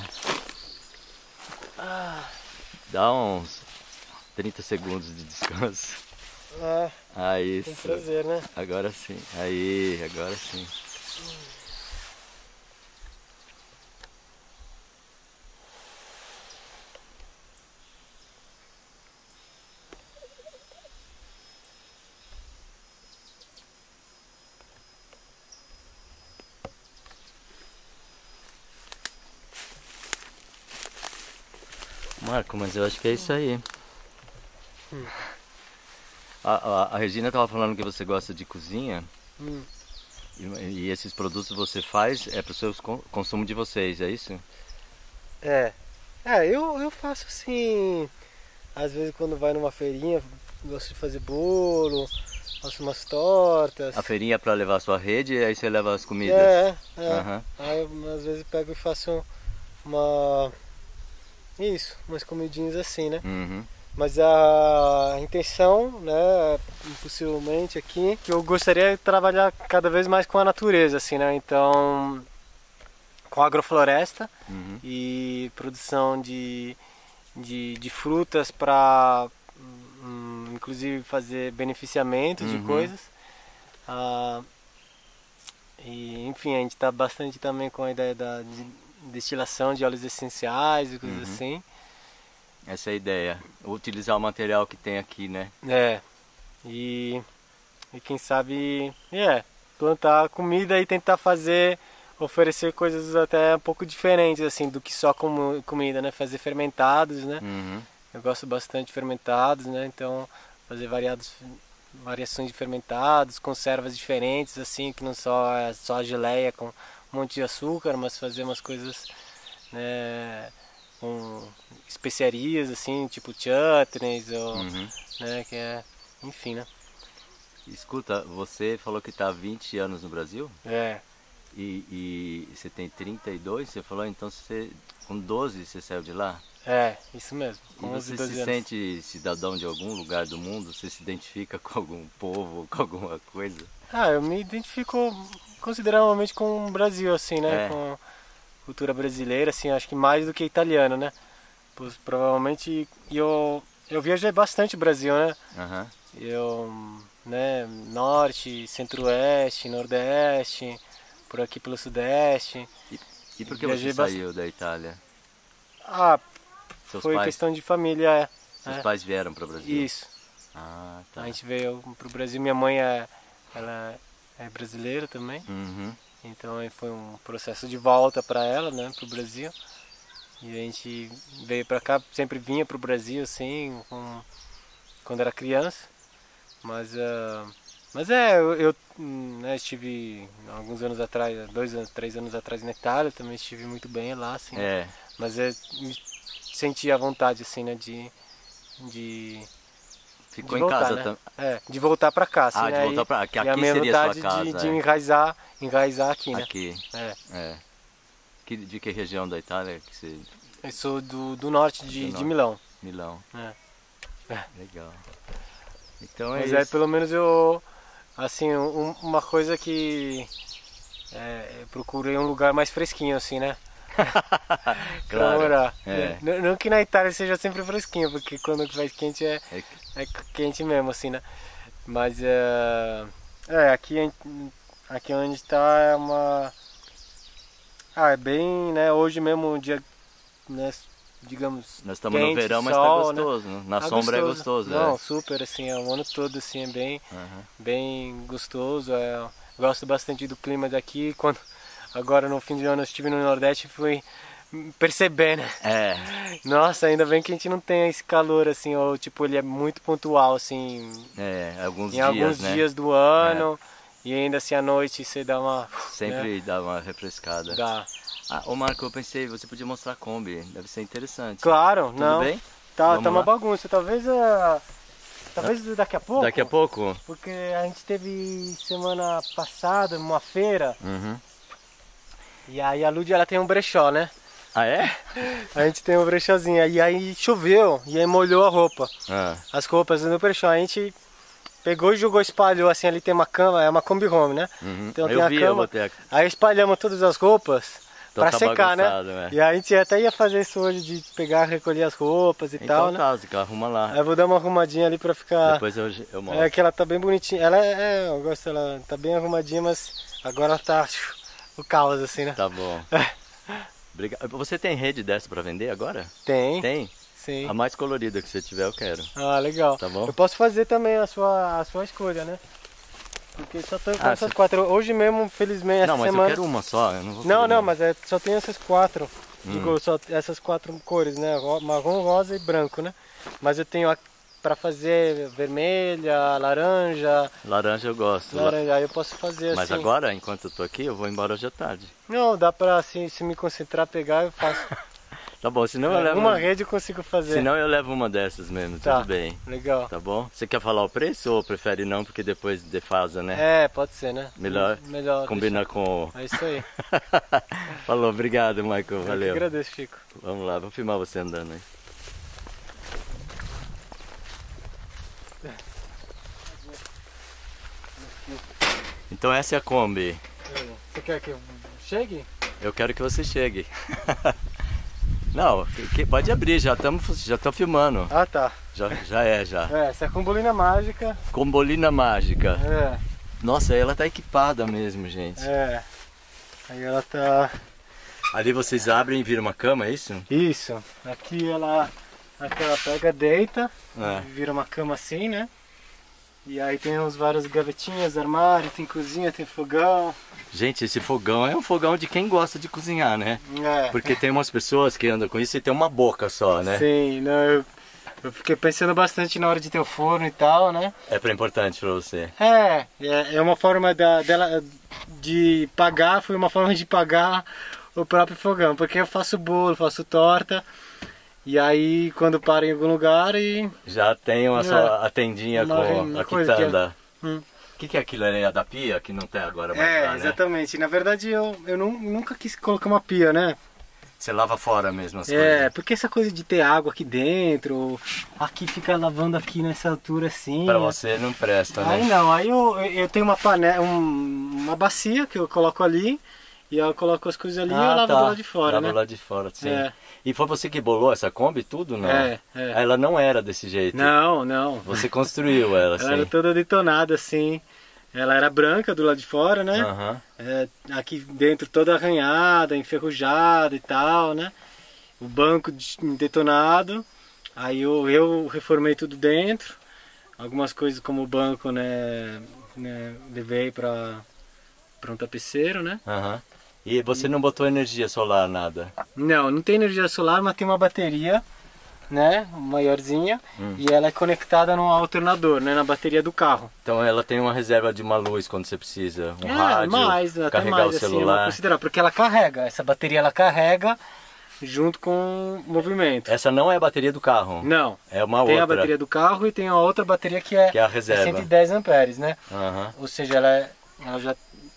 Ah, Dá uns trinta segundos de descanso. ah, Aí, com isso. prazer, né? Agora sim. Aí, agora sim. Marco, mas eu acho que é isso aí. Hum. A, a, a Regina tava falando que você gosta de cozinha. Hum. E, e esses produtos você faz é para o seu con- consumo de vocês, é isso? É. É, eu, eu faço assim, às vezes quando vai numa feirinha, gosto de fazer bolo, faço umas tortas. A feirinha é para levar a sua rede e aí você leva as comidas? É, é. Aham. Aí eu, às vezes pego e faço uma... Isso, umas comidinhas assim, né? Uhum. Mas a intenção, né, possivelmente aqui, que eu gostaria de trabalhar cada vez mais com a natureza, assim, né? Então, com agrofloresta Uhum. e produção de, de, de frutas para, hum, inclusive, fazer beneficiamento de Uhum. coisas. Ah, e, enfim, a gente está bastante também com a ideia da de destilação de óleos essenciais e coisas Uhum. assim. Essa é a ideia. Utilizar o material que tem aqui, né? É, e, e quem sabe, é, plantar comida e tentar fazer, oferecer coisas até um pouco diferentes, assim, do que só como, comida, né? Fazer fermentados, né? Uhum. Eu gosto bastante de fermentados, né? Então, fazer variados, variações de fermentados, conservas diferentes, assim, que não só é só a geleia com um monte de açúcar, mas fazer umas coisas, né, com especiarias, assim, tipo chutneys, ou, Uhum. né, que é, enfim, né? Escuta, você falou que está há vinte anos no Brasil? É, E, e você tem trinta e dois, você falou, então você, com doze você saiu de lá? é, isso mesmo. E Com onze, você doze se anos. sente cidadão de algum lugar do mundo? Você se identifica com algum povo, com alguma coisa? Ah, eu me identifico consideravelmente com o Brasil, assim, né? É. Com a cultura brasileira, assim, acho que mais do que italiano, né? Pois, provavelmente, e eu, eu viajei bastante o Brasil, né? Aham. Eu, né, norte, centro-oeste, nordeste, por aqui pelo sudeste. E por que Viajei você saiu da Itália? Ah, Seus foi pais, questão de família, é. seus é. pais vieram para o Brasil? Isso. Ah, tá. A gente veio pro Brasil, minha mãe é, ela é brasileira também. Uhum. Então aí foi um processo de volta para ela, né, pro Brasil. E a gente veio para cá, sempre vinha pro Brasil, assim, com, quando era criança. Mas, uh, mas é, eu, eu né, estive alguns anos atrás, dois anos, três anos atrás na Itália, também estive muito bem lá, assim. É, Mas eu me senti à vontade, assim, né, de, de, ficou de em voltar, casa né? também. É, de voltar para cá, assim, Ah, de né? voltar E- pra- que e a aqui minha seria sua vontade casa, de, de é. enraizar, enraizar aqui, né? Aqui, É. é. Que, de que região da Itália que você... Eu sou do, do norte de, Do de norte. Milão. Milão. É. Legal. Então é Mas isso. é, pelo menos eu, assim, um- uma coisa que é, eu procurei um lugar mais fresquinho, assim, né? Pra Claro. morar. É. Não, não que na Itália seja sempre fresquinho, porque quando faz quente é, É é quente mesmo, assim, né? Mas é, é aqui, a gente- aqui onde está é uma... Ah, é bem, né? Hoje mesmo um dia, né, digamos, Nós estamos no quente, verão, mas sol, tá né? gostoso. né? Na Tá sombra é gostoso. Não, é. super, assim, é, o ano todo, assim, é bem, Aham. bem gostoso. É, gosto bastante do clima daqui. Quando, agora no fim de ano eu estive no Nordeste e fui perceber, né? É, Nossa, ainda bem que a gente não tem esse calor, assim, ou tipo, ele é muito pontual, assim, é, alguns em dias, alguns né? dias do ano. E ainda assim à noite você dá uma... Sempre dá uma refrescada. né, dá. Ah, ô Marco, eu pensei, você podia mostrar a Kombi, deve ser interessante. Claro, Tudo não. bem? Tá, Vamos tá uma lá? bagunça. Talvez, uh, talvez daqui a pouco. Daqui a pouco? Porque a gente teve semana passada uma feira Uhum. e aí a Lúdia ela tem um brechó, né? Ah, é? A gente tem um brechózinho e aí choveu e aí molhou a roupa. Ah, As roupas no brechó. A gente pegou e jogou, espalhou assim, ali tem uma cama, é uma Kombi Home, né? uhum. Então tem eu a vi, eu cama. botei a... Aí espalhamos todas as roupas Então pra tá secar, né? bagunçado, é. E aí a gente até ia fazer isso hoje de pegar, recolher as roupas e Então tal, né? tá, Zica, arruma lá. Aí eu vou dar uma arrumadinha ali pra ficar... Depois eu, eu mostro. É que ela tá bem bonitinha. Ela é, é, eu gosto, ela tá bem arrumadinha, mas agora ela tá o caos assim, né? Tá bom. Obrigado. Você tem rede dessa pra vender agora? Tem, Tem? sim. A mais colorida que você tiver eu quero. Ah, legal. Tá bom? Eu posso fazer também a sua, a sua escolha, né? Porque só tô com Ah, essas se- quatro. Hoje mesmo, felizmente, essa Não, mas semana... eu quero uma só. Eu não vou Não, querer não, uma. mas é, só tem essas quatro. Hum. Digo, só essas quatro cores, né? Ro- Marrom, rosa e branco, né? Mas eu tenho a, pra fazer vermelha, laranja, Laranja eu gosto. laranja. Aí eu posso fazer Mas assim. agora, enquanto eu tô aqui, eu vou embora hoje à tarde. Não, dá pra assim, se me concentrar, pegar, eu faço. Tá bom, senão eu É, levo uma rede eu consigo fazer. Senão eu levo uma dessas mesmo, Tá. tudo bem. Legal. Tá bom? Você quer falar o preço ou prefere não, porque depois defasa, né? É, pode ser, né? Melhor Melhor. Combina com... deixa- É isso aí. Falou, obrigado, Michael, Eu que valeu. agradeço, Chico. Vamos lá, vou filmar você andando aí. Então essa é a Kombi. Você quer que eu chegue? Eu quero que você chegue. Não, que, que, pode abrir, já estamos já tô filmando. Ah, tá. Já, já é, já. É, essa é a Kombolina mágica. Kombolina mágica. É. Nossa, ela tá equipada mesmo, gente. É. Aí ela tá... Ali vocês abrem e viram uma cama, é isso? Isso. Aqui ela, aqui ela pega, deita, É. vira uma cama assim, né? E aí tem uns várias gavetinhas, armário, tem cozinha, tem fogão. Gente, esse fogão é um fogão de quem gosta de cozinhar, né? É. Porque tem umas pessoas que andam com isso e tem uma boca só, né? Sim, não, eu, eu fiquei pensando bastante na hora de ter o forno e tal, né? É pra importante pra você. É, é, é uma forma da, dela de pagar, foi uma forma de pagar o próprio fogão, porque eu faço bolo, faço torta, e aí quando paro em algum lugar e... Já tem uma É. só a tendinha Uma- com uma a coisa que é- quitanda. Hum. O que, que é aquilo? É a da pia que não tem agora mais É, lá, né? exatamente. Na verdade eu, eu nu- nunca quis colocar uma pia, né? Você lava fora mesmo as É, coisas. porque essa coisa de ter água aqui dentro, aqui fica lavando aqui nessa altura assim. Pra você não presta, Aí né? não, aí eu, eu tenho uma panela, um- uma bacia que eu coloco ali, e eu coloco as coisas ali e eu lavo do lado de fora, lava né? do lado de fora, sim. É. E foi você que bolou essa Kombi tudo, não? É, é. Ela não era desse jeito. Não, não. Você construiu ela, assim. Ela era toda detonada assim. Ela era branca do lado de fora, né? Aham. É, aqui dentro toda arranhada, enferrujada e tal, né? O banco de- detonado. Aí eu, eu reformei tudo dentro. Algumas coisas como o banco, né? né levei para para um tapeceiro, né? Aham. E você não botou energia solar, nada? Não, não tem energia solar, mas tem uma bateria, né? Maiorzinha. Hum. E ela é conectada no alternador, né? Na bateria do carro. Então ela tem uma reserva de uma luz quando você precisa. Um é, rádio, mais, até carregar mais, o assim, celular. eu considerar, porque ela carrega. Essa bateria ela carrega junto com o movimento. Essa não é a bateria do carro. Não. É uma Tem outra. a bateria do carro e tem a outra bateria que é, Que é a reserva. cento e dez amperes, né? Aham. Ou seja, ela, é, ela já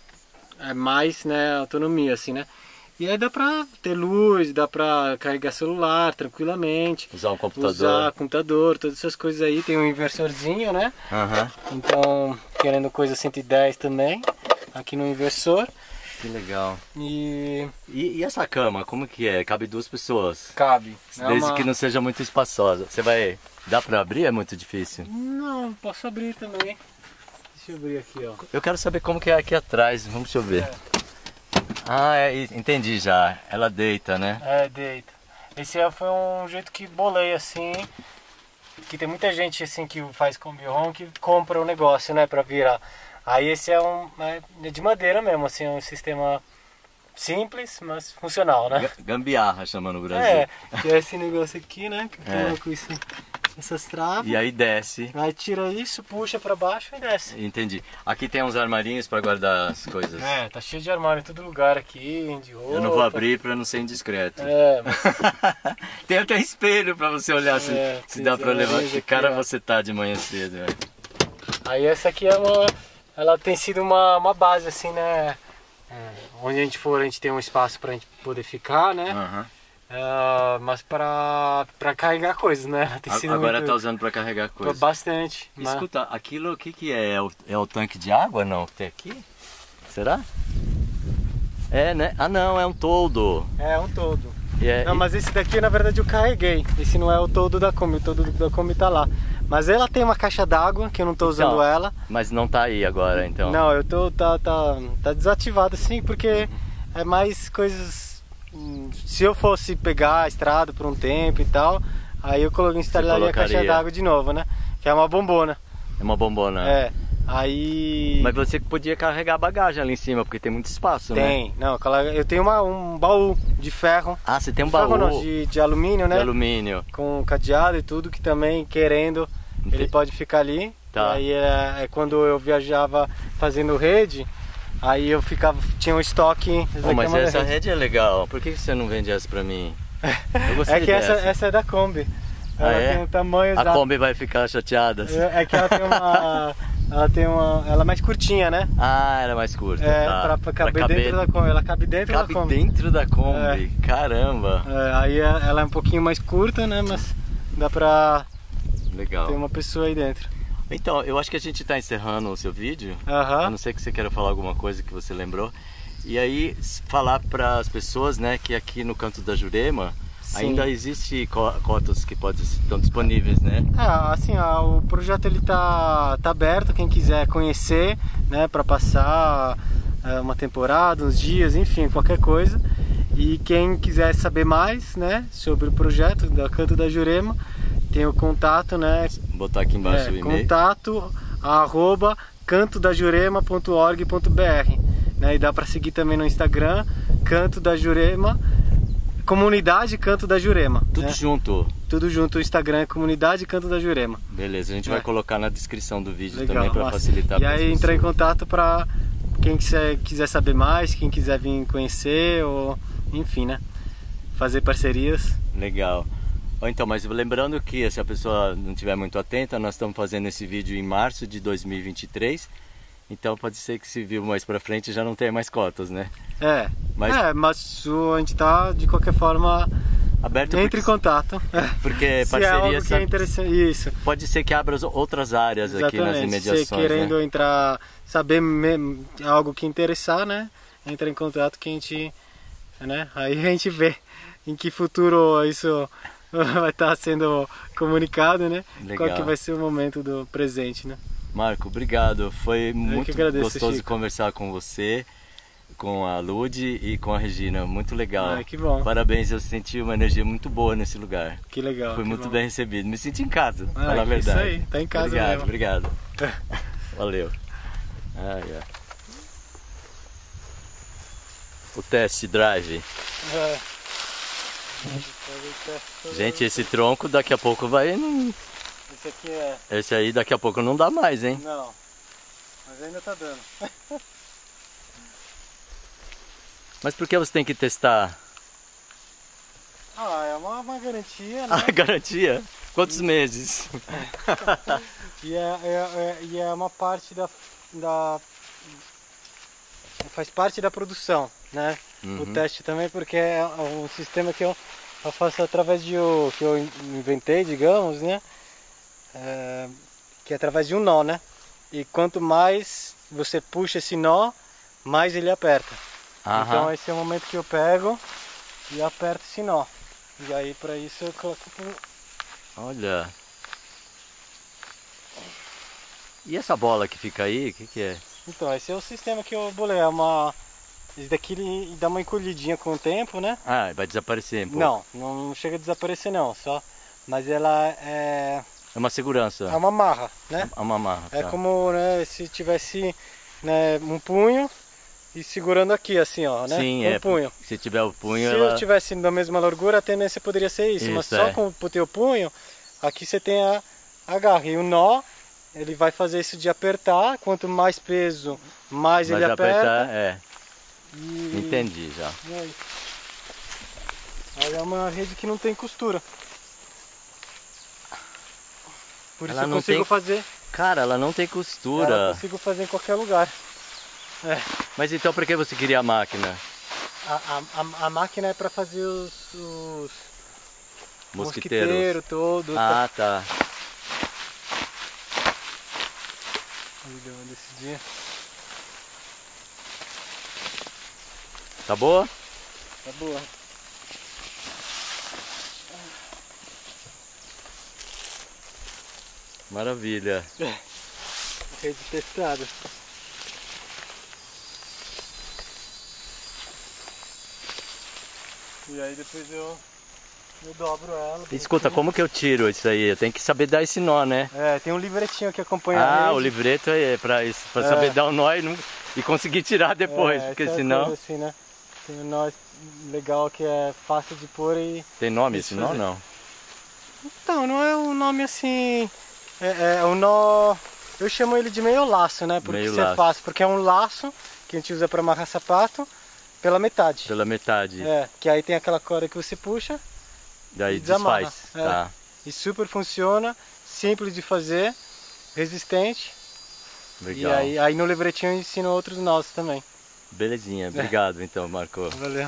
é mais, né, autonomia, assim, né? E aí dá pra ter luz, dá pra carregar celular tranquilamente. Usar um computador. Usar computador, todas essas coisas aí. Tem um inversorzinho, né? Aham. Então, querendo coisa cento e dez também, aqui no inversor. Que legal. E E, e essa cama, como que é? Cabe duas pessoas. cabe. É Desde uma- que não seja muito espaçosa. Você vai... Dá pra abrir? É muito difícil. Não, posso abrir também. Deixa eu abrir aqui, ó. Eu quero saber como que é aqui atrás. Vamos deixa eu ver. Ah, é, entendi já. Ela deita, né? É, deita. Esse aí foi um jeito que bolei assim. Que tem muita gente assim que faz Kombi Home que compra o negócio, né, pra virar. Aí esse é um é de madeira mesmo, assim, é um sistema simples, mas funcional, né? Ga- Gambiarra chama no Brasil. É, que é esse negócio aqui, né? Que eu É. coloco isso, essas travas. E aí desce. Aí tira isso, puxa pra baixo e desce. Entendi. Aqui tem uns armarinhos pra guardar as coisas. É, tá cheio de armário em todo lugar aqui, de roupa. Eu não vou abrir pra não ser indiscreto. É, mas Tem até espelho pra você olhar se, É, se tem dá pra levar. armarinhos Que aqui, cara ó. você tá de manhã cedo, velho. aí essa aqui é uma. Ela tem sido uma, uma base, assim, né? É, onde a gente for, a gente tem um espaço pra gente poder ficar, né? Aham. É, mas pra, pra carregar coisas, né? Ela tem A- sido Agora muito- tá usando pra carregar coisas. bastante. mas- Escuta, aquilo o que que é? É o, é o tanque de água não que tem aqui? Será? É, né? Ah não, é um toldo. É um todo. E é- Não, e- mas esse daqui na verdade eu carreguei. Esse não é o todo da Kombi, o todo da Kombi tá lá. Mas ela tem uma caixa d'água que eu não tô usando Então, ela. Mas não tá aí agora, então. Não, eu tô tá tá tá desativado assim porque é mais coisas. hum, Se eu fosse pegar a estrada por um tempo e tal, aí eu coloquei instalaria a caixa colocaria. d'água de novo, né? Que é uma bombona. É uma bombona. É. Aí Mas você podia carregar bagagem ali em cima, porque tem muito espaço, né? tem, não, aquela- eu tenho uma, um baú de ferro. Ah, você tem um de ferro baú não, de, de alumínio, né? de alumínio. Com cadeado e tudo, que também, querendo, Ente- ele pode ficar ali. Tá. E aí é, é quando eu viajava fazendo rede, aí eu ficava, tinha um estoque. essa Pô, daqui mas é uma essa rede. rede é legal. Por que que você não vende essa pra mim? Eu gostei É que essa, dessa. essa é da Kombi. Ah, Ela é? tem um tamanho A exato. Kombi vai ficar chateada. É é que ela tem uma. Ela tem uma. Ela é mais curtinha, né? Ah, era mais curta. É, tá. pra, pra caber dentro da Kombi. Ela cabe dentro Cabe da Kombi. dentro da Kombi. Caramba. É, aí é- ela é um pouquinho mais curta, né? Mas dá pra Legal. ter uma pessoa aí dentro. Então, eu acho que a gente está encerrando o seu vídeo. Aham. A não ser que você queira falar alguma coisa que você lembrou. E aí, falar para as pessoas, né, que aqui no Canto da Jurema Sim. ainda existe co- cotas que podem estão disponíveis, né? É, assim, ó, o projeto ele tá, tá aberto, quem quiser conhecer, né, para passar é, uma temporada, uns dias, enfim, qualquer coisa. E quem quiser saber mais, né, sobre o projeto da Canto da Jurema, tem o contato, né? Vou botar aqui embaixo é, o e-mail. Contato arroba canto da jurema ponto org ponto br, né? E dá para seguir também no Instagram, Canto da Jurema, Comunidade Canto da Jurema. Tudo né? junto. Tudo junto, o Instagram é Comunidade Canto da Jurema. Beleza, a gente É. vai colocar na descrição do vídeo Legal, também para massa. facilitar. E pras aí entrar em pessoas. contato para quem quiser, quiser saber mais, quem quiser vir conhecer, ou enfim, né? Fazer parcerias. Legal. Ó, então, mas lembrando que se a pessoa não estiver muito atenta, nós estamos fazendo esse vídeo em março de dois mil e vinte e três. Então pode ser que se viu mais pra frente já não tenha mais cotas, né? É, Mas- é, mas o- a gente tá de qualquer forma Aberto entre porque, em contato. porque Se é algo parceria que é sabe- interessante, isso. pode ser que abra as outras áreas aqui nas Exatamente. imediações, Se querendo né? entrar, saber me- algo que interessar, né? Entra em contato que a gente, né? Aí a gente vê em que futuro isso vai estar sendo comunicado, né? Legal. Qual que vai ser o momento do presente, né? Marco, obrigado. Foi muito agradeço, gostoso Chico. conversar com você, com a Lud e com a Regina. Muito legal. Ah, que bom. Parabéns, eu senti uma energia muito boa nesse lugar. Que legal. Foi que muito bom. bem recebido. Me senti em casa, Ah, falar a isso verdade. aí, tá em casa Obrigado, mesmo. obrigado. Valeu. Ai, ai. O test drive. É. Gente, esse tronco daqui a pouco vai... não- Esse aqui é. Esse aí daqui a pouco não dá mais, hein? Não. Mas ainda tá dando. Mas por que você tem que testar? Ah, é uma, uma garantia, né? A garantia? Quantos meses? E é, é, é, e é uma parte da, da. Faz parte da produção, né? Uhum. O teste também, porque é um sistema que eu, eu faço através de o que eu inventei, digamos, né? É, que é através de um nó, né? E quanto mais você puxa esse nó, mais ele aperta. Aham. Então esse é o momento que eu pego e aperto esse nó. E aí para isso eu coloco pro... Olha. E essa bola que fica aí, o que, que é? Então, esse é o sistema que eu bolei, é uma... Esse daqui ele dá uma encolhidinha com o tempo, né? Ah, vai desaparecer um pouco. Não, não chega a desaparecer não, só... Mas ela é... É uma segurança. É uma marra, né? É uma marra. É tá. como, né, se tivesse, né, um punho e segurando aqui, assim, ó, né? Sim, um é. punho. Se tiver o punho, Se ela... eu tivesse da mesma largura, a tendência poderia ser isso, mas Isso, só é. com o teu punho, aqui você tem a, a garra. E o nó, ele vai fazer isso de apertar, quanto mais peso, mais Mas ele aperta. apertar, é. E... Entendi já. E aí? Aí é uma rede que não tem costura. Por isso Ela eu não consigo tem- fazer. Cara, ela não tem Ela costura. eu consigo fazer em qualquer lugar. É. Mas então por que você queria a máquina? A, a, a, a máquina é para fazer os, os Mosquiteiros. mosquiteiro todo. Ah, tá. Desse dia. Tá boa? Tá boa. Maravilha. Rede testada. E aí depois eu, eu dobro ela. Escuta, como que eu tiro isso aí? Eu tenho que saber dar esse nó, né? É, tem um livretinho que acompanha a Ah, rede. o livreto é pra isso, pra É. saber dar o nó e, não- e conseguir tirar depois, É, porque essa senão... coisa assim, né? Tem um nó legal que é fácil de pôr e... Tem nome Isso esse nó? fazer. Não. Então, não é um nome assim... É, é um nó... Eu chamo ele de meio laço, né? Porque Meio isso é laço. fácil, porque é um laço que a gente usa para amarrar sapato pela metade. Pela metade. É, que aí tem aquela corda que você puxa Daí e desamarra. desfaz. É. Tá. e super funciona, simples de fazer, resistente. Legal. E aí, aí no livretinho eu ensino outros nós também. Belezinha. Obrigado então, Marco. Valeu.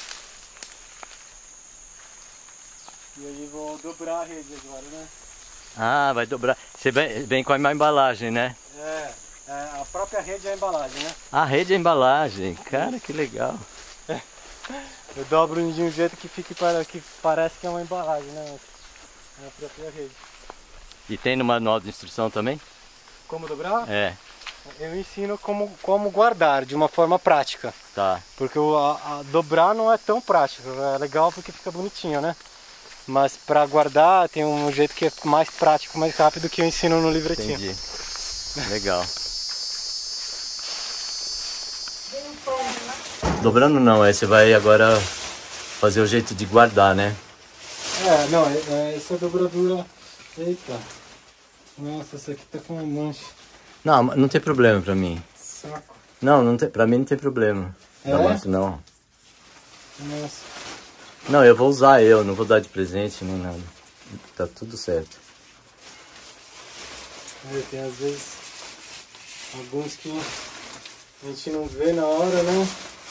E aí vou dobrar a rede agora, né? Ah, vai dobrar. Você vem, vem com a embalagem, né? É, é, a própria rede é a embalagem, né? A rede é a embalagem. Cara, que legal. Eu dobro de um jeito que, fique para, que parece que é uma embalagem, né? É a própria rede. E tem no manual de instrução também? Como dobrar? É. Eu ensino como, como guardar de uma forma prática. Tá. Porque o, a, a dobrar não é tão prático. É legal porque fica bonitinho, né? Mas para guardar tem um jeito que é mais prático, mais rápido, que eu ensino no livretinho. Entendi. Legal. Dobrando não, aí você vai agora fazer o jeito de guardar, né? É, não, é, é, essa dobradura... Eita. Nossa, essa aqui tá com uma mancha. Não, não tem problema pra mim. Saco. Não, não tem, pra mim não tem problema. É? Não, mas não. Nossa. Não, eu vou usar eu, não vou dar de presente nem nada. Tá tudo certo. É, tem às vezes alguns que a gente não vê na hora, né?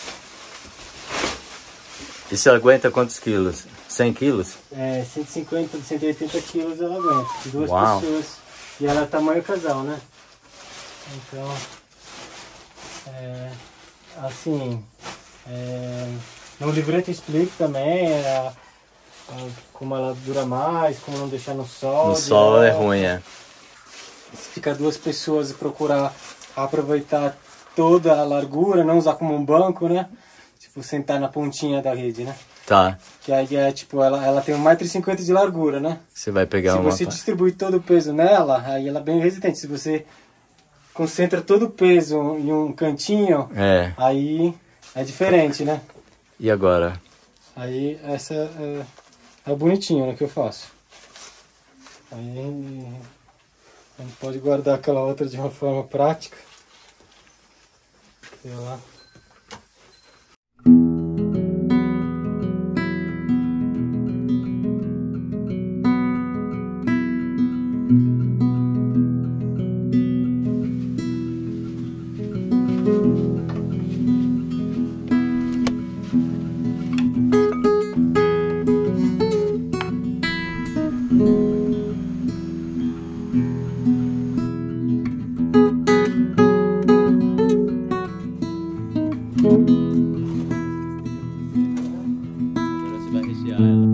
E você aguenta quantos quilos? cem quilos? É, cento e cinquenta, cento e oitenta quilos ela aguenta. Duas Uau. pessoas. E ela é tamanho casal, né? Então, é, assim, é, no livreto explica também é, é, como ela dura mais, como não deixar no sol. No sol é direto. ruim, é. Se ficar duas pessoas e procurar aproveitar toda a largura, não usar como um banco, né? Tipo, sentar na pontinha da rede, né? Tá. Que aí é tipo, ela, ela tem um metro e cinquenta de largura, né? Você vai pegar Se uma... você distribui todo o peso nela, aí ela é bem resistente. Se você concentra todo o peso em um cantinho, É. aí é diferente, né? E agora? Aí essa é, é bonitinho, né, que eu faço. Aí a gente pode guardar aquela outra de uma forma prática. Sei lá. Agora você vai rechear ela.